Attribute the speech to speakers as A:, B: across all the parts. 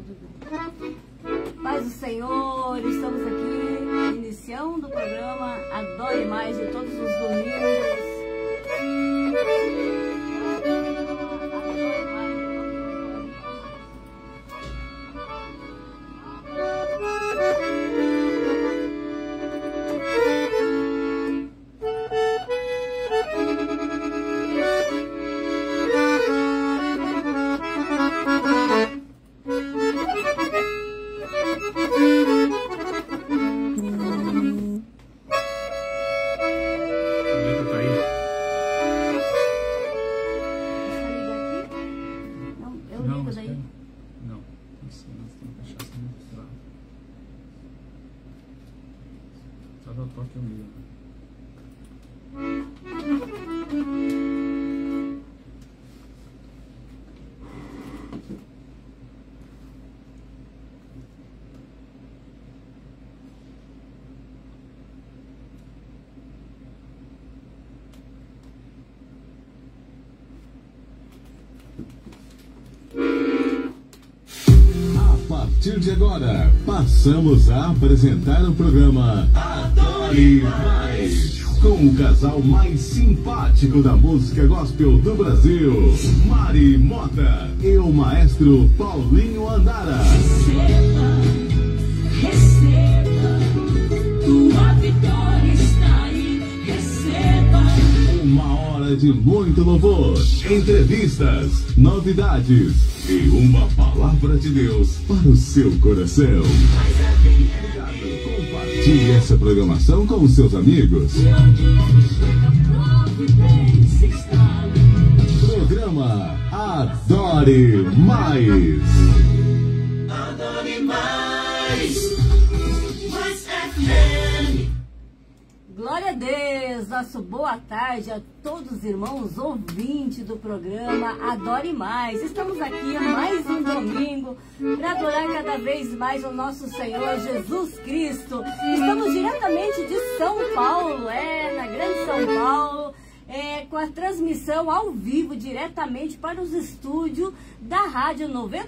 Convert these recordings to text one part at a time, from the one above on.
A: Paz do Senhor, estamos aqui iniciando o programa Adore Mais de todos os domingos.
B: A partir de agora, passamos a apresentar o programa Adore Mais, com o casal mais simpático da música gospel do Brasil, Mari Mota e o maestro Paulinho Andara.
C: Receba, tua vitória está aí, receba.
B: Uma hora de muito louvor, entrevistas, novidades e uma palavra de Deus para o seu coração. Compartilhe essa programação com os seus amigos. Programa Adore Mais.
C: Adore mais, mais FM.
A: Glória a Deus, nosso boa tarde a todos os irmãos ouvintes do programa Adore Mais. Estamos aqui mais um domingo para adorar cada vez mais o nosso Senhor Jesus Cristo. Estamos diretamente de São Paulo, na grande São Paulo, com a transmissão ao vivo diretamente para os estúdios da Rádio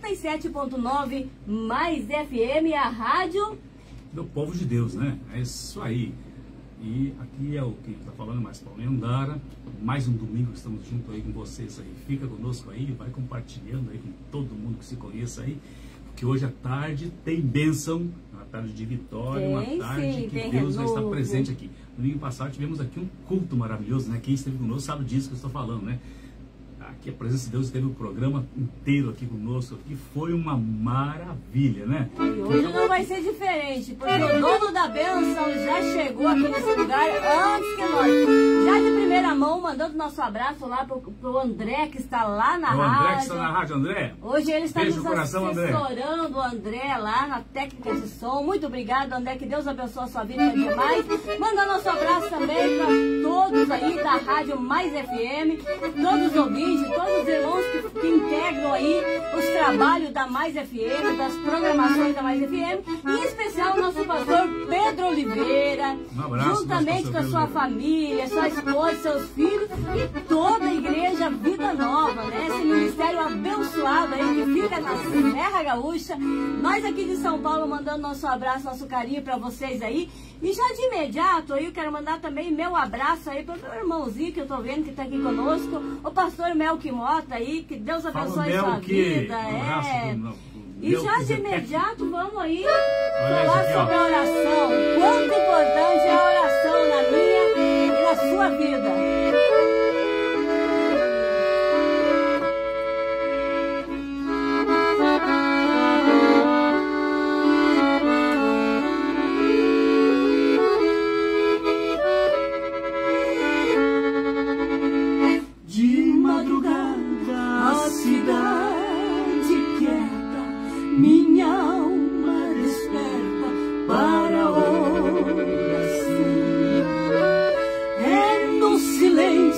A: 97.9 Mais FM, a rádio
D: do povo de Deus, né? É isso aí. E aqui é o que está falando mais Paulinho Andara. Mais um domingo estamos junto aí com vocês aí. Fica conosco aí, vai compartilhando aí com todo mundo que se conheça aí. Porque hoje à tarde tem bênção, uma tarde de vitória, uma tarde que Deus vai estar presente aqui. No domingo passado tivemos aqui um culto maravilhoso, né? Quem esteve conosco sabe disso que eu estou falando, né? Aqui a presença de Deus esteve o programa inteiro aqui conosco, que foi uma maravilha, né?
A: E hoje não vai ser diferente, porque o dono da bênção já chegou aqui nesse lugar antes que nós. Já de primeira mão, mandando nosso abraço lá pro André, que está lá na rádio.
D: O André que está na rádio, André.
A: Hoje ele está nos
D: assessorando,
A: o André, lá na técnica de som. Muito obrigado, André, que Deus abençoe a sua vida cada dia mais. Manda nosso abraço também para todos aí da Rádio Mais FM, todos os ouvintes, todos os irmãos que integram aí os trabalhos da Mais FM, das programações da Mais FM, e em especial o nosso pastor Pedro Oliveira,
D: um abraço,
A: juntamente com a sua família, sua esposa, seus filhos e toda a igreja Vida Nova, né? Esse ministério abençoado aí que fica na Serra Gaúcha. Nós aqui de São Paulo mandando nosso abraço, nosso carinho para vocês aí. E já de imediato aí eu quero mandar também meu abraço aí para o meu irmãozinho que eu tô vendo que está aqui conosco, o pastor Melqui Mota aí, que Deus abençoe sua vida. E já de imediato vamos aí falar sobre a oração. Quanto importante é a oração na minha e na sua vida.
C: Minha alma desperta para a oração. É no silêncio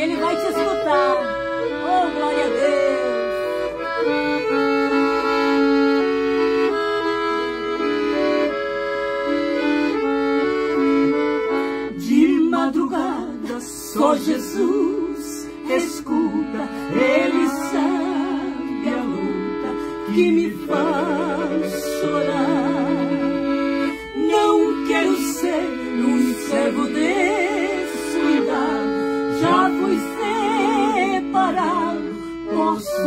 A: Ele vai te escutar. Oh, glória a Deus. De madrugada, só Jesus escuta. Ele sabe a luta que me faz chorar. Não quero ser um servo descuidado, já fui separado, posso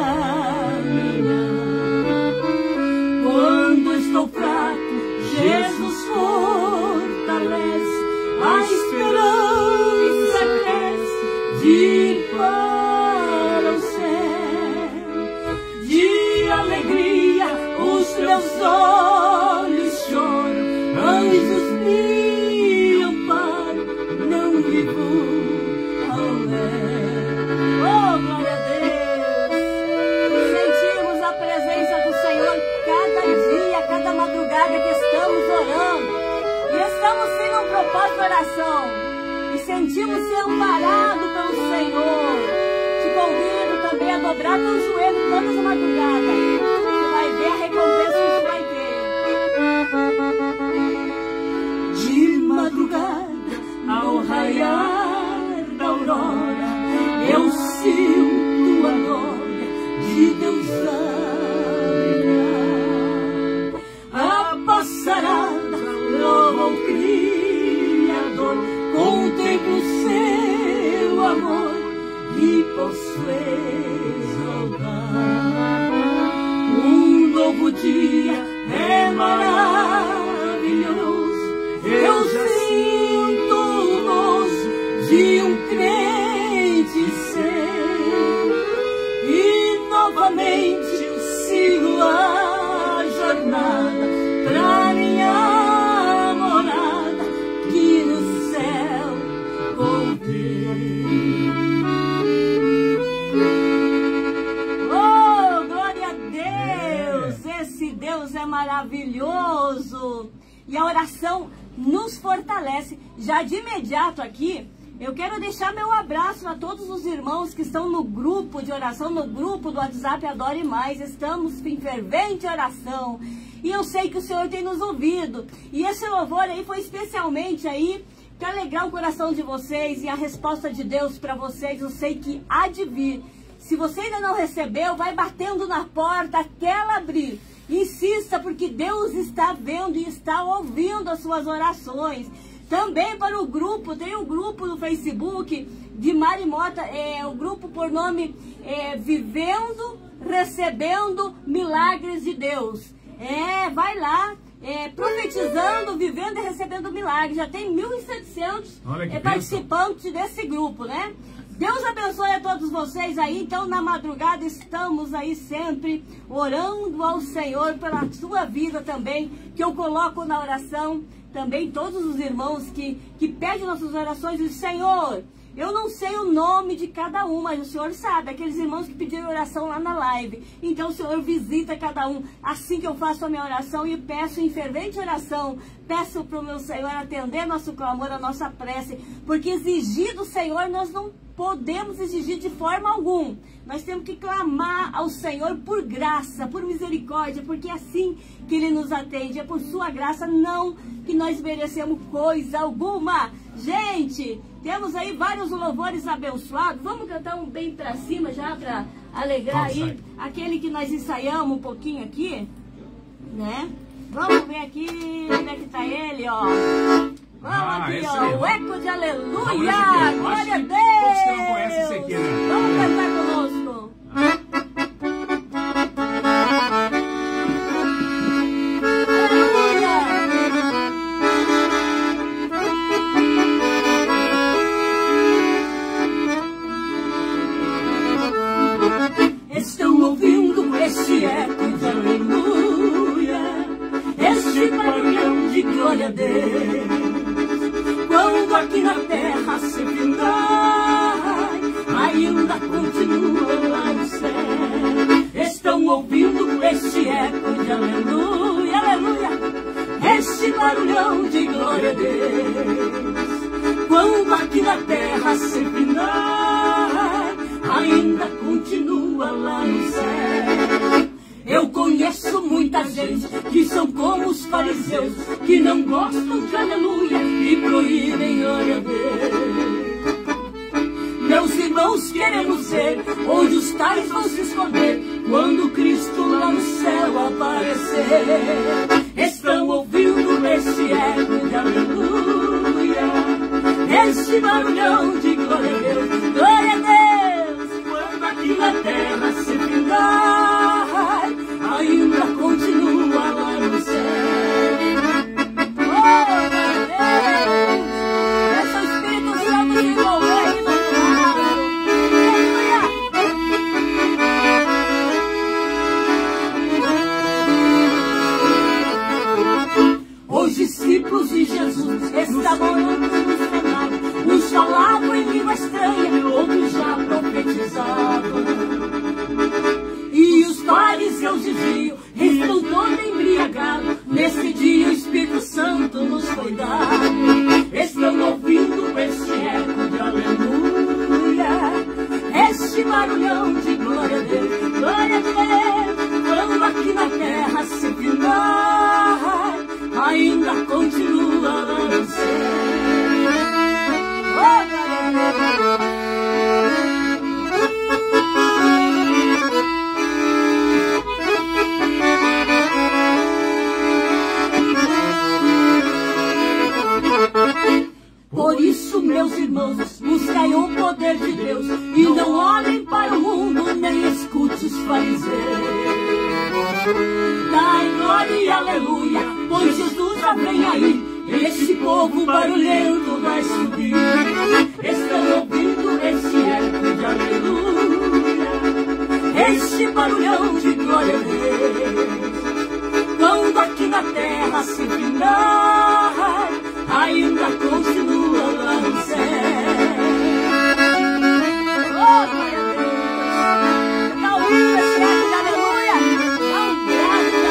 A: caminhar. Quando estou fraco, Jesus fortalece, a esperança cresce de ir para o céu. De alegria os meus olhos choram, anjos me amparam, não vivo ao léu. Oh, glória a Deus! Sentimos a presença do Senhor cada dia, cada madrugada que estamos orando. E estamos sem um propósito de oração. E sentimos ser amparados pelo Senhor. Te convido também a dobrar teu joelho todas as madrugadas. Você vai ver a recompensa que você vai ter. De madrugada, ao raiar da aurora, eu sinto a glória de Deus a brilhar. A passarada louva o Criador, contemplo o seu amor e posso exaltar. Um novo dia é maravilhoso, eu sinto o gozo de um crente ser, e novamente sigo a jornada pra minha morada que no céu contei. Oh, glória a Deus! Esse Deus é maravilhoso! E a oração nos fortalece. Já de imediato aqui, eu quero deixar meu abraço a todos os irmãos que estão no grupo de oração, no grupo do WhatsApp Adore Mais. Estamos em fervente oração. E eu sei que o Senhor tem nos ouvido. E esse louvor aí foi especialmente aí para alegrar o coração de vocês. E a resposta de Deus para vocês, eu sei que há de vir. Se você ainda não recebeu, vai batendo na porta até ela abrir. Insista, porque Deus está vendo e está ouvindo as suas orações. Também para o grupo, tem um grupo no Facebook de Mari Mota, o grupo por nome Vivendo, Recebendo Milagres de Deus. Vai lá, profetizando, vivendo e recebendo milagres. Já tem 1.700 participantes desse grupo, né? Deus abençoe a todos vocês aí. Então, na madrugada, estamos aí sempre orando ao Senhor pela sua vida também, que eu coloco na oração. Também todos os irmãos que pedem nossas orações, dizem: Senhor, eu não sei o nome de cada um, mas o Senhor sabe, aqueles irmãos que pediram oração lá na live. Então o Senhor visita cada um. Assim que eu faço a minha oração e peço em fervente oração, peço para o meu Senhor atender nosso clamor, a nossa prece, porque exigir do Senhor nós não podemos exigir de forma alguma. Nós temos que clamar ao Senhor por graça, por misericórdia, porque é assim que Ele nos atende. É por sua graça, não que nós merecemos coisa alguma. Gente, temos aí vários louvores abençoados. Vamos cantar um bem pra cima já, pra alegrar aí aquele que nós ensaiamos um pouquinho aqui, né? Vamos ver aqui, onde é que tá ele, ó. Vamos aqui, ó, o eco de aleluia! Glória a Deus!
D: Todos que não conhecem esse aqui, né?
A: Vamos cantar conosco.
C: Estão ouvindo esse eco de aleluia, esse barulhão de glória a Deus. Quando aqui na terra se findar, ainda continua lá no céu. Estão ouvindo esse eco de aleluia, aleluia, esse barulhão de glória a Deus. Quando aqui na terra se findar, ainda continua lá no céu. Eu conheço muita gente que são como os fariseus, que não gostam de aleluia e proíbem glória a Deus. Meus irmãos, queremos ver onde os tais vão se esconder quando Cristo lá no céu aparecer. Estão ouvindo esse eco de aleluia, esse barulhão de glória a Deus, glória a Deus. Quando aqui na terra se findar, ainda continua lá no céu. Oh, meu Deus, deixa o Espírito Santo se envolver aí no os discípulos de Jesus estavam antes no cenário. Uns falavam em língua estranha, outros já profetizavam. E os fariseus diziam: estão todos embriagados. Nesse dia o Espírito Santo nos foi dado. Estão ouvindo esse eco de aleluia, este barulhão de glória a Deus, glória a Deus. Quando aqui na terra se findar, ainda continua lá no céu. Oh, por isso, meus irmãos, buscai o poder de Deus e não olhem para o mundo, nem escute os fariseus. Dai glória e aleluia, pois Jesus já vem aí, esse povo barulhento vai subir. Estão ouvindo esse eco de aleluia, este barulhão de glória a Deus. Quando aqui na terra se findar, ainda continua lá no céu. Oh, glória a Deus. Está ouvindo esse eco de aleluia? Dá um grado de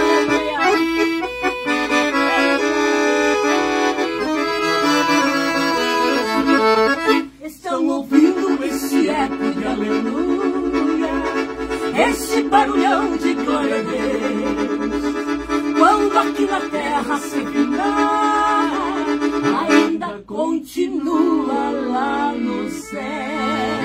C: aleluia. Estão ouvindo esse eco de aleluia, esse barulhão de glória a Deus. Quando aqui na terra se findar, ainda continua lá no céu.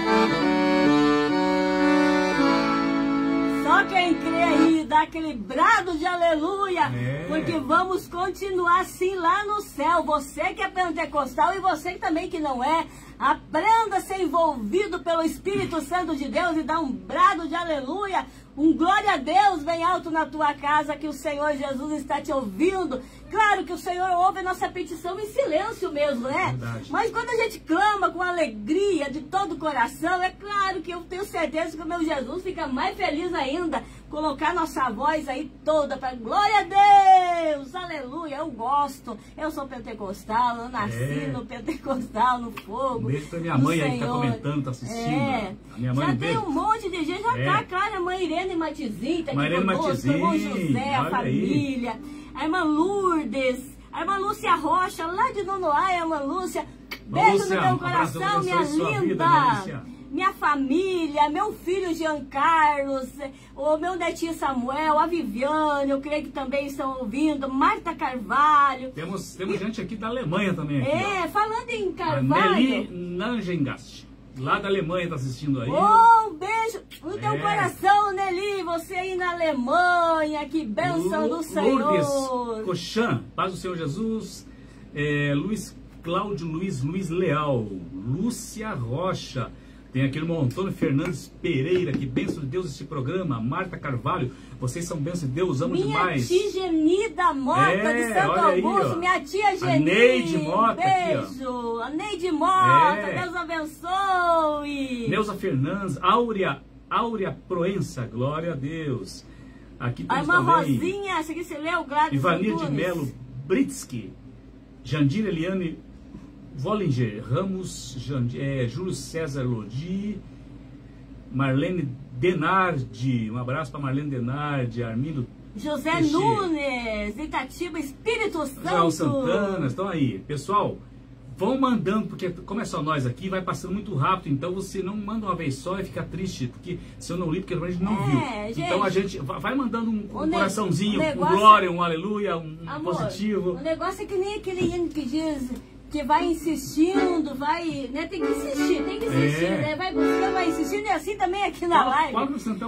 C: Só quem crê aí dá aquele brado de aleluia, porque vamos continuar assim lá no céu. Você que é pentecostal e você também que não é, aprenda a ser envolvido pelo Espírito Santo de Deus e dá um brado de aleluia, um glória a Deus bem alto na tua casa, que o Senhor Jesus está te ouvindo. Claro que o Senhor ouve a nossa petição em silêncio mesmo, né?
D: Verdade.
C: Mas quando a gente clama com alegria de todo o coração, é claro que eu tenho certeza que o meu Jesus fica mais feliz ainda. Colocar nossa voz aí toda para glória a Deus, aleluia. Eu gosto, eu sou pentecostal, eu nasci no pentecostal, no fogo.
D: Um beijo pra minha mãe aí que tá comentando, tá assistindo. A minha mãe,
C: já tem um monte de gente, já tá, claro, a mãe Irene Matizinho, tá aqui conosco, o irmão José, a família, a irmã Lourdes, a irmã Lúcia Rocha, lá de Nonoai, a irmã Lúcia. Beijo no teu coração, minha linda. Minha família, meu filho Jean Carlos, o meu netinho Samuel, a Viviane, eu creio que também estão ouvindo, Marta Carvalho.
D: Temos gente aqui da Alemanha também. Aqui,
C: falando em Carvalho.
D: A Nelly Nangengast, lá da Alemanha, tá assistindo aí.
C: Um beijo no teu coração, Nelly, você aí na Alemanha, que bênção do Senhor.
D: Lourdes Cochan, paz do Senhor Jesus. Luiz Cláudio Luiz Leal, Lúcia Rocha. Tem aqui o irmão Antônio Fernandes Pereira, que bênção de Deus esse programa. Marta Carvalho, vocês são bênção de Deus, amo demais.
C: Minha tia Geni da Mota, de Santo Augusto, minha tia Geni.
D: A Neide Mota,
C: beijo. A Neide Mota, Deus abençoe.
D: Neuza Fernandes, Áurea Proença, glória a Deus. Aqui
C: a
D: temos
C: irmã
D: também
C: Rosinha, essa aqui você leu, Gladys
D: Ivanir de Melo Britsky, Jandir Eliane Vollinger, Ramos, Júlio César Lodi, Marlene Denardi, um abraço para Marlene Denardi, Armindo
C: José Nunes, Itatiba, Espírito Santo.
D: João Santana, estão aí. Pessoal, vão mandando, porque como é só nós aqui, vai passando muito rápido, então você não manda uma vez só e fica triste, porque se eu não li, porque a gente não viu.
A: Gente,
D: então a gente vai mandando um coraçãozinho,
A: negócio,
D: um glória, um aleluia, um
A: amor,
D: positivo.
A: O negócio é que nem aquele hino que diz que vai insistindo, vai, né, tem que insistir, né, vai buscando, vai insistindo, e assim também aqui na live.
D: Qual que você cantou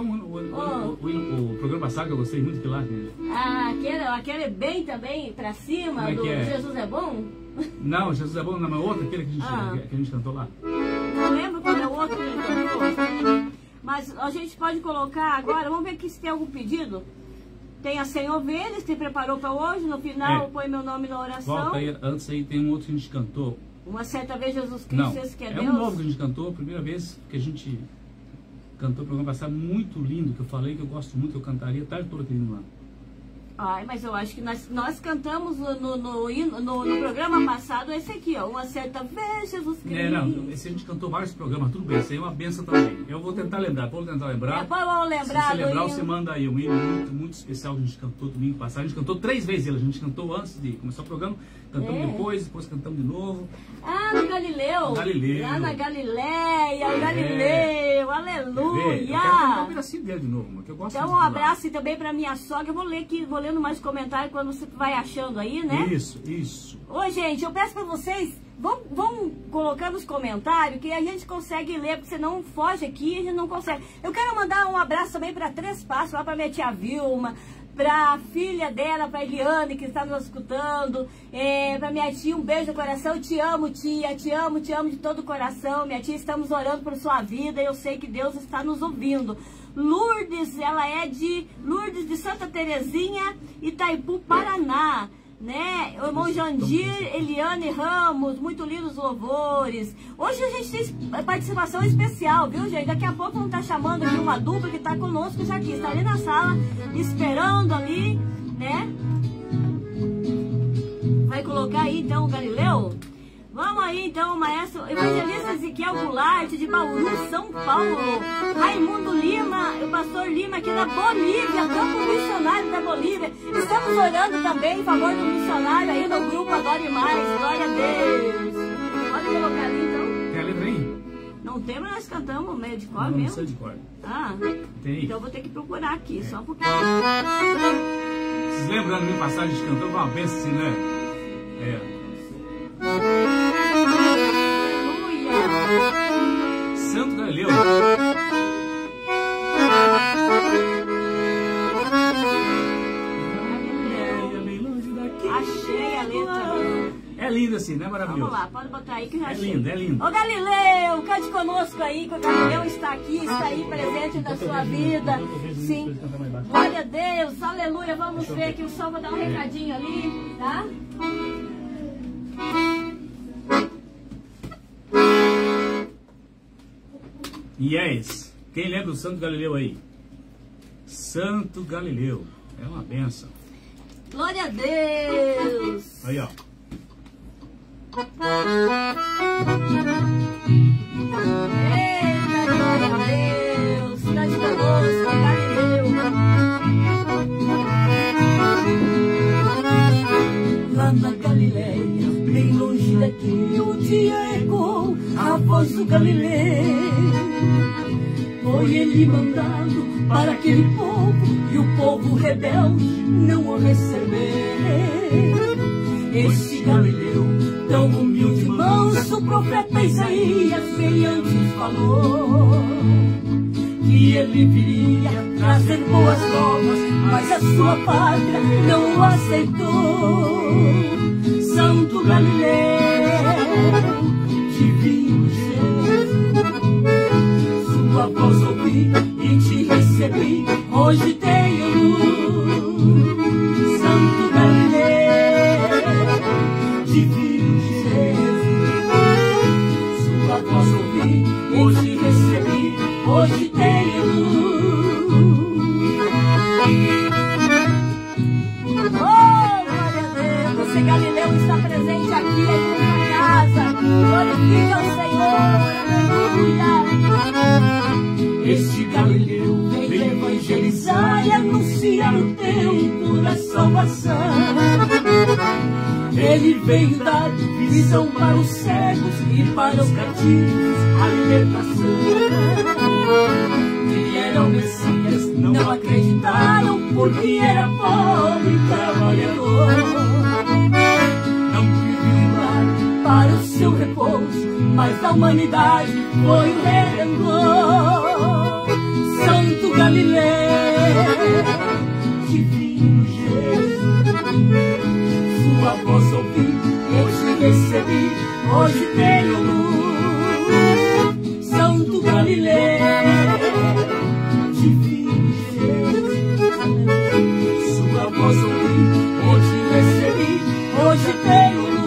D: o programa passado, que eu gostei muito de lá?
A: Aquele bem também, pra cima,
D: como é
A: do
D: que é?
A: Jesus é Bom?
D: Não, Jesus é Bom, não, mas outra, aquele que a gente cantou lá.
A: Não lembro qual é o outro que ele cantou. Mas a gente pode colocar agora, vamos ver aqui se tem algum pedido. Tem a 100 ovelhas, que preparou para hoje, no final põe meu nome na oração.
D: Volta aí, antes aí tem um outro que a gente cantou.
A: Uma certa vez Jesus Cristo, esse que é Deus.
D: É um novo que a gente cantou, a primeira vez que a gente cantou o programa passado, muito lindo, que eu falei que eu gosto muito, eu cantaria a tarde toda aquele hino lá.
A: Ai, mas eu acho que nós cantamos no programa passado esse aqui, ó. Uma certa vez Jesus Cristo.
D: Não, esse a gente cantou vários programas, tudo bem, isso aí é uma benção também. Eu vou tentar lembrar, vamos tentar lembrar.
A: Vamos lembrar.
D: Se você lembrar, você manda aí um hino muito, muito especial que a gente cantou domingo passado. A gente cantou 3 vezes ele, a gente cantou antes de começar o programa, cantamos depois cantamos de novo.
A: Ah, no Galileu.
D: Lá
A: na Galileia, Galileu, aleluia.
D: Eu quero cantar um pedacinho dele de novo, que eu gosto.
A: Então um abraço também pra minha sogra, eu vou ler aqui, vou lendo mais comentários quando você vai achando aí, né?
D: Isso.
A: Ô, gente, eu peço pra vocês, vão colocar nos comentários que a gente consegue ler, porque senão foge aqui, a gente não consegue. Eu quero mandar um abraço também pra Três Passos, lá pra minha tia Vilma, pra filha dela, pra Eliane, que está nos escutando, pra minha tia, um beijo no coração, eu te amo, tia, te amo de todo o coração, minha tia, estamos orando por sua vida, e eu sei que Deus está nos ouvindo. Lourdes, ela é de Lourdes de Santa Terezinha, Itaipu, Paraná, né? O irmão Jandir, Eliane Ramos, muito lindos louvores. Hoje a gente tem participação especial, viu, gente? Daqui a pouco vamos estar chamando aqui uma dupla que está conosco já aqui, está ali na sala, esperando ali, né? Vai colocar aí então o Galileu? Vamos aí então, maestro evangelista Ezequiel Goulart, de Bauru, São Paulo. Raimundo Lima, o pastor Lima, aqui da Bolívia, campo missionário da Bolívia. Estamos orando também em favor do missionário aí no grupo Adore Mais, glória a Deus. Pode colocar ali então.
D: Tem a letra aí?
A: Não tem, mas nós cantamos meio de cor
D: não,
A: mesmo.
D: Não sei de cor.
A: Ah,
D: tem.
A: Então eu vou ter que procurar aqui, só um pouquinho.
D: Vocês lembram da minha passagem de cantor? Uma benção assim, né? Santo Galileu.
A: Achei a letra.
D: É lindo assim, né? Maravilhoso.
A: Vamos lá, pode botar aí que eu já achei.
D: É lindo.
A: Ô Galileu, cante conosco aí, que o Galileu está aqui, está aí presente na sua vida. Sim. Glória a Deus, aleluia. Vamos ver aqui, o som vai dar um recadinho ali, tá?
D: Yes. Quem lembra do Santo Galileu aí? Santo Galileu. É uma benção.
A: Glória a Deus.
D: Aí, ó.
A: Eita, glória a Deus. Cante conosco, Galileu.
C: Lá na Galileia, bem longe daqui, um dia ecoou a voz do Galileu. Foi ele mandado para aquele povo, e o povo rebelde não o recebeu. Esse Galileu, tão humilde e manso, o profeta Isaías bem antes falou que ele viria trazer boas novas, mas a sua pátria não o aceitou. Santo Galileu, divino Jesus, sua voz ouvi e te recebi, hoje tenho luz. Santo Galileu, divino Jesus, sua voz ouvi e te recebi, hoje tenho luz.
A: Oh, glória a Deus. Você, Galileu, está presente aqui em sua casa. Glorifica o Senhor. Aleluia.
C: Este Galileu vem evangelizar e anunciar o tempo da salvação. Ele veio dar visão para os cegos e para os cativos, a libertação. Que era o Messias, não acreditaram, porque era pobre e trabalhador. Não queriam dar para o seu repouso, mas a humanidade foi o Redentor. Santo Galileu, divino Jesus, sua voz ouvi, hoje recebi, hoje tenho luz. Santo Galileu, divino Jesus, sua voz ouvi, hoje recebi, hoje tenho luz.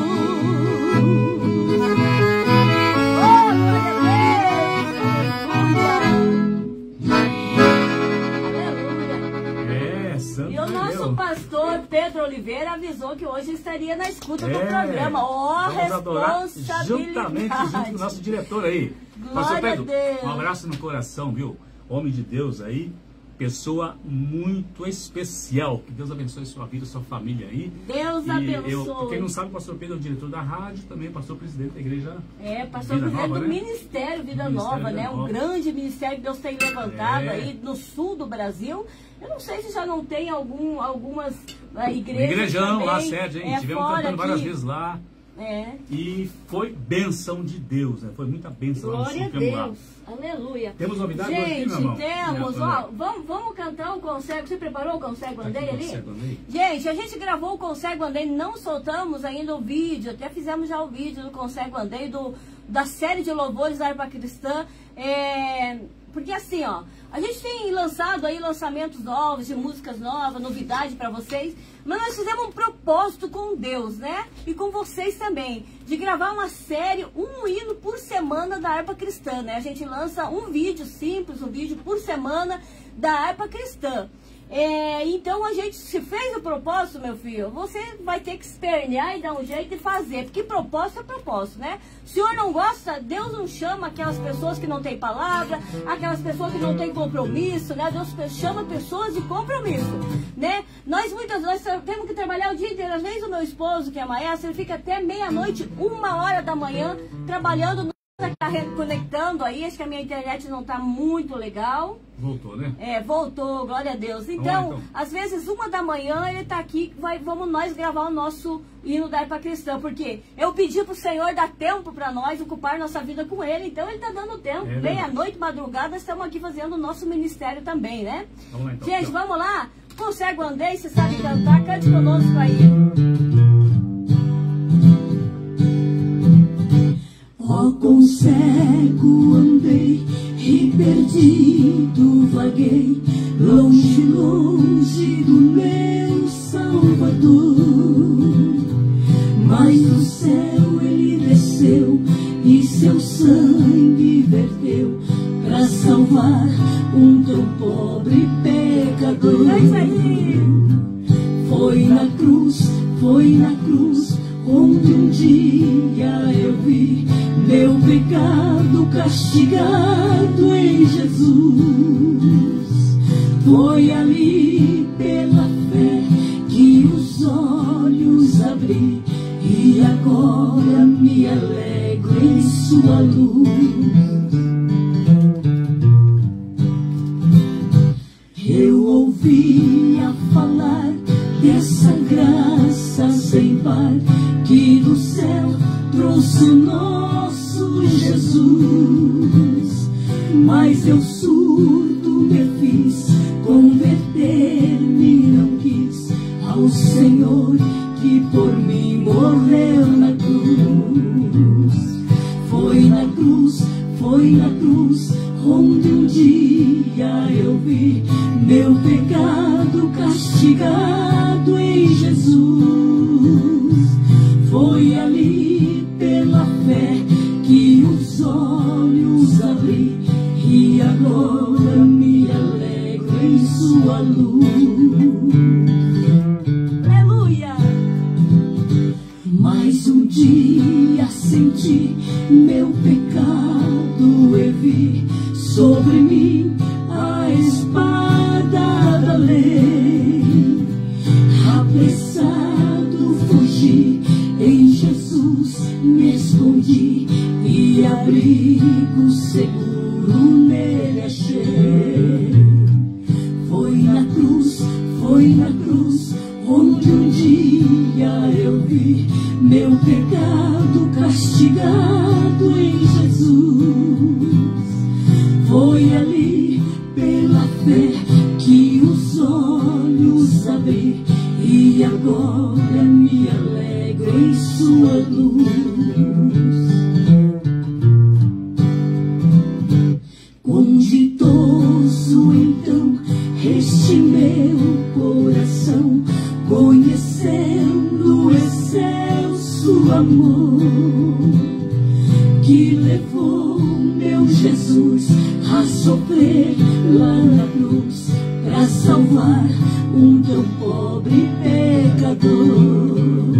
A: E o nosso pastor Pedro Oliveira avisou que hoje estaria na escuta do programa. Responsabilidade.
D: Juntamente junto com o nosso diretor aí. Pastor Pedro, um abraço no coração, viu? Homem de Deus aí, pessoa muito especial. Que Deus abençoe sua vida, sua família aí.
A: Deus abençoe.
D: Quem não sabe, o pastor Pedro é o diretor da rádio, também pastor presidente da igreja.
A: Pastor
D: Vida
A: presidente
D: Nova,
A: do
D: né?
A: Ministério Vida Nova, né? Um grande ministério que Deus tem levantado aí no sul do Brasil. Eu não sei se já não tem algumas igrejas.
D: Igrejão
A: também,
D: lá, sede, hein? Tivemos cantando várias vezes lá. E foi bênção de Deus, né? Foi muita bênção.
A: Glória a Deus. Aleluia.
D: Temos novidade hoje,
A: gente,
D: meu irmão?
A: temos. Ó, vamos cantar o Consegue. Você preparou o Consegue Andei ali?
D: Consegue Andei?
A: Gente, a gente gravou o Consegue Andei, não soltamos ainda o vídeo. Até fizemos já o vídeo do Consegue Andei, da série de louvores da harpa cristã. Porque assim, ó, a gente tem lançado aí lançamentos novos, de músicas novas, novidade para vocês, mas nós fizemos um propósito com Deus, né? E com vocês também, de gravar uma série, um hino por semana da harpa cristã, né? A gente lança um vídeo simples, um vídeo por semana da harpa cristã. Então a gente se fez o propósito, meu filho, você vai ter que espernear e dar um jeito de fazer, porque propósito é propósito, né? O senhor não gosta, Deus não chama aquelas pessoas que não têm palavra, aquelas pessoas que não têm compromisso, né? Deus chama pessoas de compromisso, né? Nós temos que trabalhar o dia inteiro. Às vezes o meu esposo, que é maestro, ele fica até meia-noite, 1h da manhã, trabalhando, tá reconectando aí. Acho que a minha internet não tá muito legal.
D: Voltou, né?
A: Voltou, glória a Deus. Então, às vezes, 1h da manhã, ele tá aqui, vamos nós gravar o nosso hino da harpa cristã, porque eu pedi pro Senhor dar tempo para nós ocupar nossa vida com Ele, então Ele tá dando tempo. Meia-noite, madrugada, estamos aqui fazendo o nosso ministério também, né?
D: Vamos lá, então.
A: Gente, vamos lá? Consegue andei, você sabe cantar? Cante conosco aí.
C: Ó, com cego andei e perdido vaguei, longe, longe do meu Salvador. Mas do céu ele desceu e seu sangue verteu pra salvar um tão pobre pecador. Foi na cruz, onde um dia eu vi meu pecado castigado em Jesus. Foi ali pela fé que os olhos abri, e agora me alegro em sua luz. Eu ouvia falar dessa graça sem par que do céu trouxe o nosso Jesus. Mas eu surdo me fiz, converter-me não quis ao Senhor que por mim morreu na cruz. Foi na cruz, onde um dia eu vi meu pecado castigado em Jesus. Foi ali pela fé que os olhos abri, e agora me alegro em sua luz.
A: Aleluia!
C: Mais um dia senti meu pecado e vi sobre mim a espada da lei. Apressado fugi em vi meu pecado castigado em Jesus. Foi ali pela fé que os olhos abri e agora me alegro em sua luz. Quão ditoso então este meu coração, conhecendo o excelso amor que levou meu Jesus a sofrer lá na cruz para salvar um tão pobre pecador.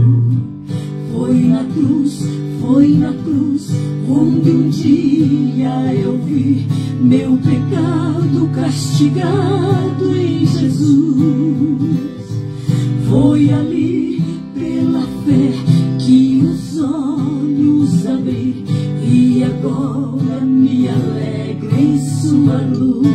C: Foi na cruz onde um dia eu vi meu pecado castigado em Jesus. Foi ali pela fé que os olhos abri e agora me alegro em sua luz.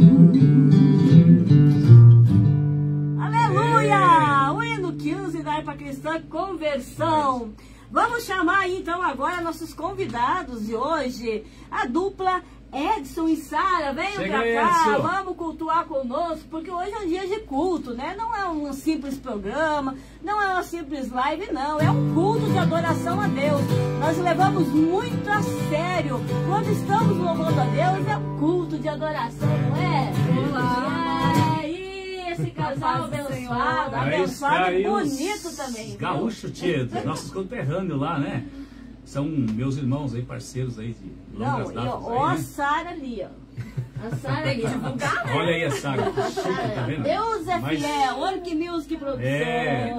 A: Aleluia! O hino 15 da Harpa Cristã Conversão. Vamos chamar então agora nossos convidados de hoje, a dupla Edson e Sara. Venham pra cá, vamos cultuar conosco, porque hoje é um dia de culto, né? Não é um simples programa, não é uma simples live, não. É um culto de adoração a Deus. Nós levamos muito a sério. Quando estamos louvando a Deus, é um culto de adoração, não é? Olá! Esse casal abençoado e bonito também.
D: Gaúcho Tietê, nossos conterrâneos lá, né? São meus irmãos aí, parceiros aí de longas datas.
A: Ó, a Sara ali, ó. A Sara ali, divulgar, né?
D: Olha aí a Sara, tá vendo?
A: Deus é fiel, Orc Music Produção.
D: É, tá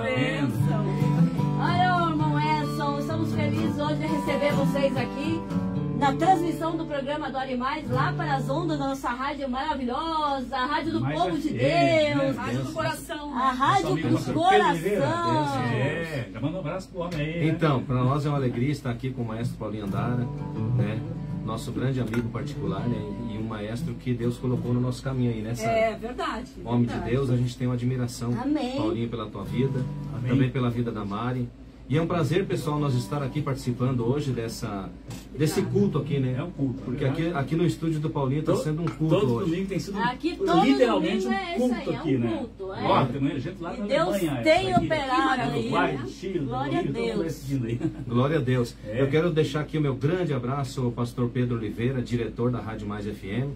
D: vendo?
A: Olha, irmão Edson, estamos felizes hoje de receber vocês aqui na transmissão do programa Adore Mais, lá para as ondas da nossa rádio maravilhosa, a rádio do povo de Deus,
C: a rádio do coração,
A: a rádio do coração.
D: Já manda um abraço pro homem aí.
E: Então, para nós é uma alegria estar aqui com o maestro Paulinho Andara, né? Nosso grande amigo particular, né? E um maestro que Deus colocou no nosso caminho aí, né?
C: É verdade.
E: Homem de Deus, a gente tem uma admiração,
A: Amém.
E: Paulinho, pela tua vida,
D: Amém.
E: Também pela vida da Mari. E é um prazer, pessoal, nós estar aqui participando hoje desse culto aqui, né?
D: É um culto.
E: Porque aqui no estúdio do Paulinho está sendo um culto
D: todo
E: hoje.
D: Domingo tem sido
A: aqui todo
D: literalmente
A: domingo é
D: um culto
A: isso aí,
D: aqui,
A: é um
D: né?
A: culto, é.
D: Ó, tem gente lá
A: E
D: na
A: Deus
D: Alemanha,
A: tem operado aí,
D: Uruguai,
A: né?
D: Chile,
A: Glória a Deus.
E: Glória a Deus.
D: É.
E: Eu quero deixar aqui o meu grande abraço ao pastor Pedro Oliveira, diretor da Rádio Mais FM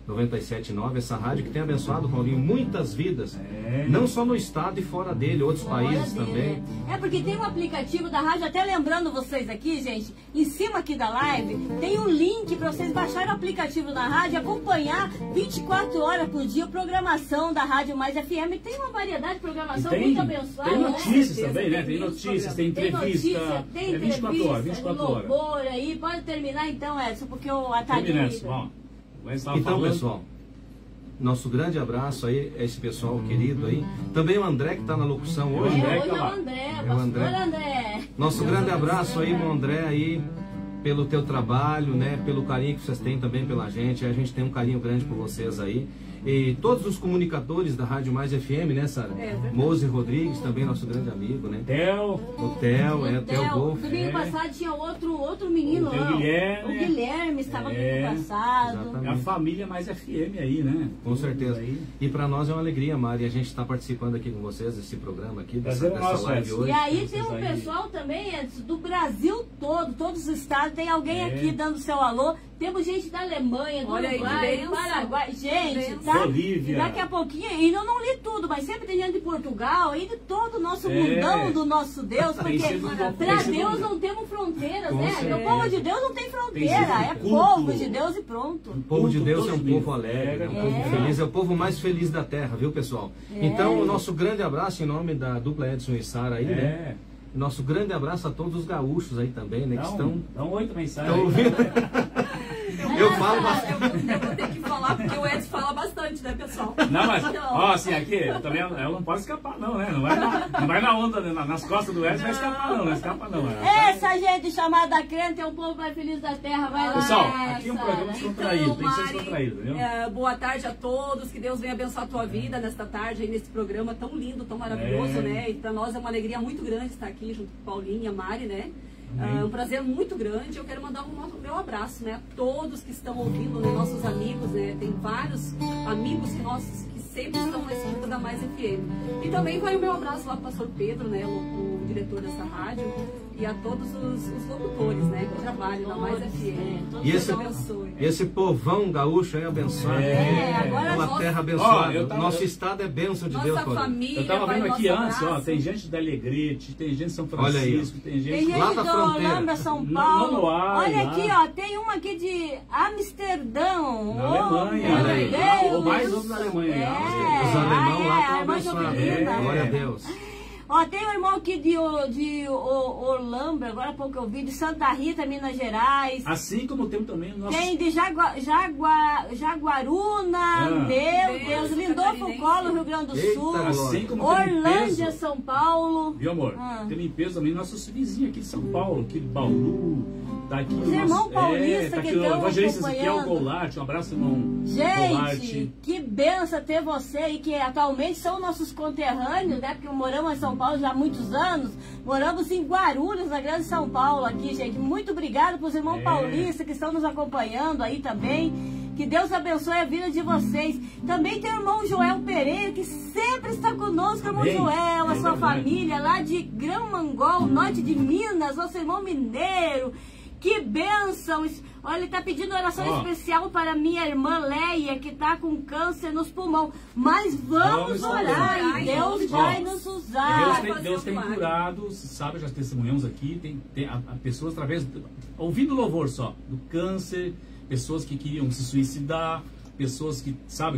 E: 97.9, essa rádio que tem abençoado, Paulinho, muitas vidas, não só no estado e fora dele, outros países também.
A: É porque tem um aplicativo da rádio, até lembrando vocês aqui, gente, em cima aqui da live, tem um link para vocês baixarem o aplicativo da rádio e acompanhar 24 horas por dia a programação da Rádio Mais FM. Tem uma variedade de programação muito abençoada.
D: Tem notícias
A: né?
D: também, né? Tem notícias, tem entrevista.
A: Tem
D: 24 horas, 24 horas.
A: Louvor aí. Pode terminar então, Edson, porque a
D: Termina,
A: Thalia...
D: bom.
E: Então, pessoal, nosso grande abraço aí a esse pessoal querido aí. Também o André que está na locução hoje.
A: Hoje é o André, pastor André.
E: Nosso grande abraço aí, meu André, aí, pelo teu trabalho, né? Pelo carinho que vocês têm também pela gente. A gente tem um carinho grande por vocês aí. E todos os comunicadores da Rádio Mais FM, né, Sara? Mose Rodrigues, também nosso grande amigo, né? O Theo Golf.
A: Domingo passado tinha outro menino lá. O Guilherme estava domingo passado.
E: Exatamente.
D: É a família Mais FM aí, né?
E: Com certeza.
D: Aí.
E: E para nós é uma alegria, Mari, a gente está participando aqui com vocês desse programa aqui, dessa live hoje.
A: E aí tem um pessoal também, Edson, do Brasil todo, todos os estados, tem alguém aqui dando seu alô. Temos gente da Alemanha, do Uruguai, do Paraguai. Gente, tá?
D: Bolívia.
A: E daqui a pouquinho, e eu não li tudo, mas sempre tem gente de Portugal e de todo o nosso mundão do nosso Deus, porque para Deus não temos fronteiras, né? O povo de Deus não tem fronteira, é povo de Deus e pronto.
E: O povo de Deus é um povo alegre, é um povo feliz, é o povo mais feliz da terra, viu, pessoal? Então, o nosso grande abraço em nome da dupla Edson e Sara aí, né? Nosso grande abraço a todos os gaúchos aí também, né? Que estão...
D: Dá um 8 mensagens.
E: Eu falo
C: bastante. Eu vou ter que falar, porque o Edson fala bastante bastante, né, pessoal?
D: Não, mas, ó, assim, aqui, também ela não pode escapar, não, né? Não vai na onda, né? Nas costas do Edson, vai escapar, não escapa, não.
A: Essa gente chamada crente é o povo mais feliz da terra, vai lá.
D: Pessoal, aqui é um programa descontraído, tem que ser descontraído, entendeu?
C: Boa tarde a todos, que Deus venha abençoar a tua vida nesta tarde, aí nesse programa tão lindo, tão maravilhoso, né? E pra nós é uma alegria muito grande estar aqui junto com Paulinha, Mari, né? É um prazer muito grande. Eu quero mandar o meu abraço, né, a todos que estão ouvindo, né, nossos amigos, né? Tem vários amigos que sempre estão na escuta da Mais FM. E também vai o meu abraço lá para o pastor Pedro, né, o diretor dessa rádio, e a todos os locutores, né, que trabalham na Mais FM.
E: E esse povão gaúcho aí abençoado.
A: Agora
E: uma terra abençoada. Nosso estado é bênção de Deus.
C: Família,
D: eu tava vendo aqui antes, ó, tem gente da Alegrete, tem gente de São Francisco, tem gente
E: lá da fronteira.
A: Olambra, São Paulo.
D: No
A: Olha aqui, ó, tem uma aqui de Amsterdão.
D: Na Alemanha, ou mais outro na Alemanha.
E: Os alemães lá estão abençoados. Glória a Deus.
A: Ó, tem um irmão aqui de Olambra, agora há pouco eu vi, de Santa Rita, Minas Gerais.
D: Assim como tem também o nosso...
A: Tem de Jaguaruna, meu Deus, Lindolfo Collor, Rio Grande do Sul.
D: Assim como
A: Orlândia, São Paulo.
D: Viu, amor? Tem limpeza também nossos vizinhos aqui de São Paulo, aqui de Bauru. Tá aqui
A: os irmãos paulistas
D: tá
A: que estão
D: evangelistas aqui, é o
A: acompanhando.
D: Goulart, um abraço, irmão.
A: Gente, que benção ter você e que atualmente são nossos conterrâneos, né? Porque moramos em São Paulo já há muitos anos. Moramos em Guarulhos, na Grande São Paulo aqui, gente. Muito obrigado para os irmãos paulistas que estão nos acompanhando aí também. Que Deus abençoe a vida de vocês. Também tem o irmão Joel Pereira, que sempre está conosco, irmão Joel, a sua família lá de Grão Mangol, norte de Minas, nosso irmão mineiro. Que bênção! Olha, ele está pedindo oração especial para minha irmã Leia, que está com câncer nos pulmões. Mas vamos orar e Deus vai nos usar.
D: Deus tem curado, sabe, já testemunhamos aqui, tem pessoas através, ouvindo louvor só, do câncer, pessoas que queriam se suicidar, pessoas que, sabe,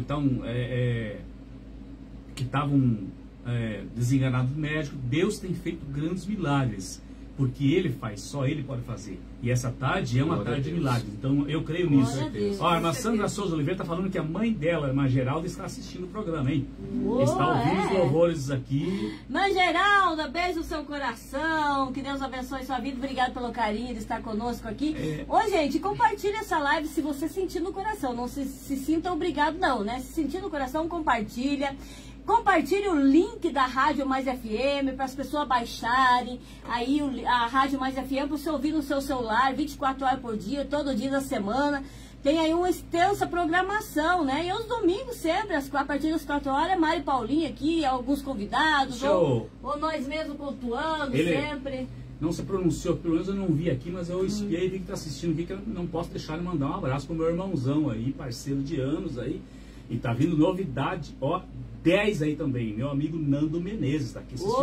D: que estavam desenganados do médico. Deus tem feito grandes milagres. Porque Ele faz, só Ele pode fazer. E essa tarde é uma tarde de milagres. Então eu creio nisso. Ó, a irmã Sandra Souza Oliveira está falando que a mãe dela, a irmã Geralda, está assistindo o programa, hein? Está ouvindo os louvores aqui.
A: Irmã Geralda, beijo no seu coração. Que Deus abençoe sua vida. Obrigado pelo carinho de estar conosco aqui. Ô, gente, compartilha essa live se você sentir no coração. Não se sinta obrigado, não, né? Se sentir no coração, compartilha. Compartilhe o link da Rádio Mais FM para as pessoas baixarem aí a Rádio Mais FM para você ouvir no seu celular 24 horas por dia, todo dia da semana. Tem aí uma extensa programação, né? E os domingos sempre, a partir das 4 horas, Mari e Paulinha aqui, alguns convidados, ou nós mesmos cultuando sempre.
D: Não se pronunciou, pelo menos eu não vi aqui, mas eu espiei e vi que está assistindo aqui, que eu não posso deixar de mandar um abraço para o meu irmãozão aí, parceiro de anos aí. E tá vindo novidade, ó. 10 aí também, meu amigo Nando Menezes, tá aqui assistindo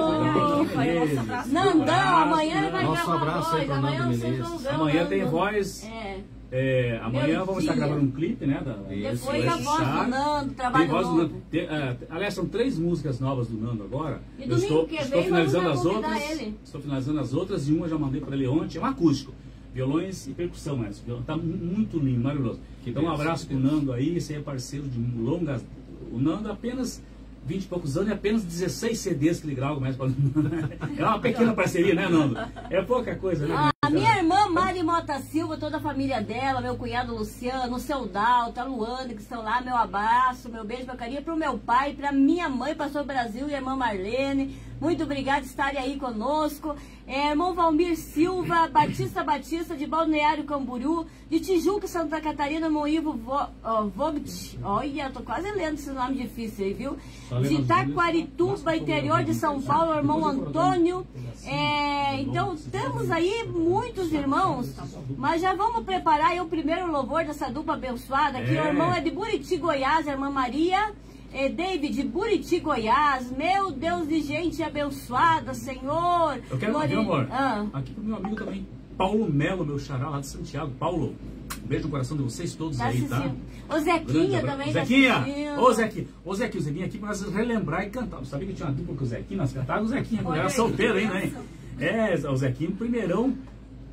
D: nós.
A: Nandão, amanhã ele vai
E: nosso abraço aí para Nando Menezes.
D: Amanhã tem voz. Amanhã vamos estar gravando um clipe, né?
A: Depois a voz do Nando, trabalho novo.
D: Aliás, são 3 músicas novas do Nando agora.
A: E domingo que vem
D: finalizando as outras. Estou finalizando as outras e uma eu já mandei para ele ontem, é um acústico. Violões e percussão, né? Tá muito lindo, maravilhoso. Então um abraço pro Nando aí, esse aí é parceiro de longas. O Nando apenas 20 e poucos anos e apenas 16 CDs que ele grava mais para É uma pequena parceria, né, Nando? É pouca coisa, né?
A: A minha irmã Mari Mota Silva, toda a família dela, meu cunhado Luciano, o seu Dalto, a Luana, que estão lá, meu abraço, meu beijo, meu carinho pro meu pai, pra minha mãe, pastor Brasil e a irmã Marlene. Muito obrigada por estarem aí conosco. Irmão Valmir Silva, Batista de Balneário Camboriú, de Tijuca, Santa Catarina, irmão Ivo Vogt. Olha, tô quase lendo esse nome difícil aí, viu? De Itaquarituba, interior de São Paulo, irmão Antônio. Então temos aí muitos irmãos, mas já vamos preparar aí o primeiro louvor dessa dupla abençoada, que o irmão é de Buriti, Goiás, a irmã Maria David, Buriti, Goiás. Meu Deus, de gente abençoada, Senhor.
D: Eu quero ver, amor, aqui pro meu amigo também, Paulo Melo, meu xará lá de Santiago. Paulo, um beijo no coração de vocês todos aí, tá?
A: O Zequinha também
D: Zequinha! Ô Zequinha aqui pra nós relembrar e cantar. Você sabia que tinha uma dupla com o Zequinha? Nós cantávamos o Zequinha quando era solteiro ainda, hein? O Zequinha, primeirão.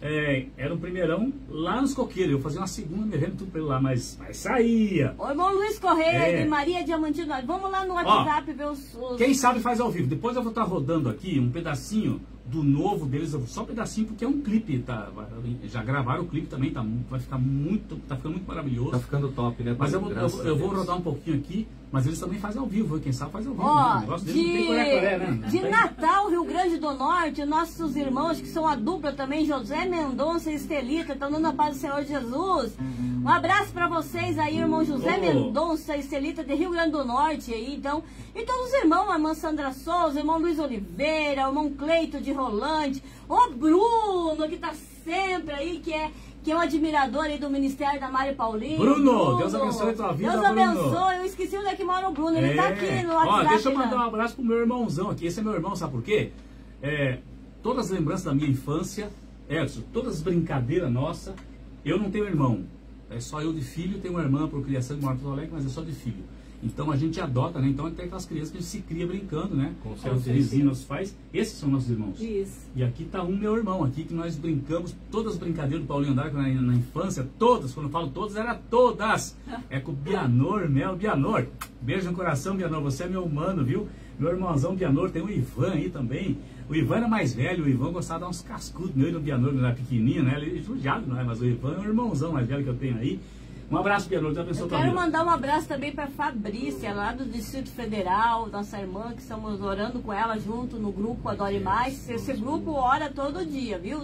D: era um primeirão lá nos coqueiros. Eu fazia uma segunda, me vendo tudo pra ele lá, mas saía.
A: Ô, irmão Luiz Correia de Maria Diamantino, vamos lá no WhatsApp ver os...
D: Quem sabe faz ao vivo. Depois eu vou estar rodando aqui um pedacinho do novo deles, só um pedacinho, porque é um clipe, tá? Já gravaram o clipe também, vai ficar muito, tá ficando muito maravilhoso.
E: Tá ficando top, né?
D: Mas eu vou rodar um pouquinho aqui, mas eles também fazem ao vivo, quem sabe faz ao vivo.
A: Ó,
D: né? O negócio deles não tem coré, né?
A: De Natal, Rio Grande do Norte, nossos irmãos que são a dupla também, José Mendonça e Estelita, estão dando a paz do Senhor Jesus. Um abraço pra vocês aí, irmão José Mendonça e Estelita de Rio Grande do Norte aí, então. E todos os irmãos, a irmã Sandra Souza, o irmão Luiz Oliveira, o irmão Cleito de Rolante, o Bruno, que tá sempre aí, que é um admirador aí do Ministério da Mari Paulinho.
D: Bruno, Deus abençoe a tua vida,
A: Deus abençoe, eu esqueci onde é que mora o Bruno, ele tá aqui no WhatsApp.
D: Ó, deixa eu mandar um abraço pro meu irmãozão aqui, esse é meu irmão, sabe por quê? Todas as lembranças da minha infância, todas as brincadeiras nossas, eu não tenho irmão, é só eu de filho, tenho uma irmã por criação de Porto Alegre, mas é só de filho. Então a gente adota, né? Então tem aquelas crianças que a gente se cria brincando, né? Com os vizinhos, nossos pais. Esses são nossos irmãos.
A: Isso.
D: E aqui tá um meu irmão aqui, que nós brincamos, todas as brincadeiras do Paulinho Andrade na infância, todas, quando eu falo todas, era todas. É com o Bianor, Bianor. Beijo no coração, Bianor, você é meu mano, viu? Meu irmãozão Bianor, tem o Ivan aí também. O Ivan era mais velho, o Ivan gostava de dar uns cascudos meu e no Bianor, ele era pequenininho, né? Ele é judiado, não é? Mas o Ivan é o irmãozão mais velho que eu tenho aí. Um abraço, Bianor, Deus abençoe.
A: Eu quero mandar um abraço também para Fabrícia, lá do Distrito Federal, nossa irmã, que estamos orando com ela junto no grupo Adore Mais. Esse grupo ora todo dia, viu?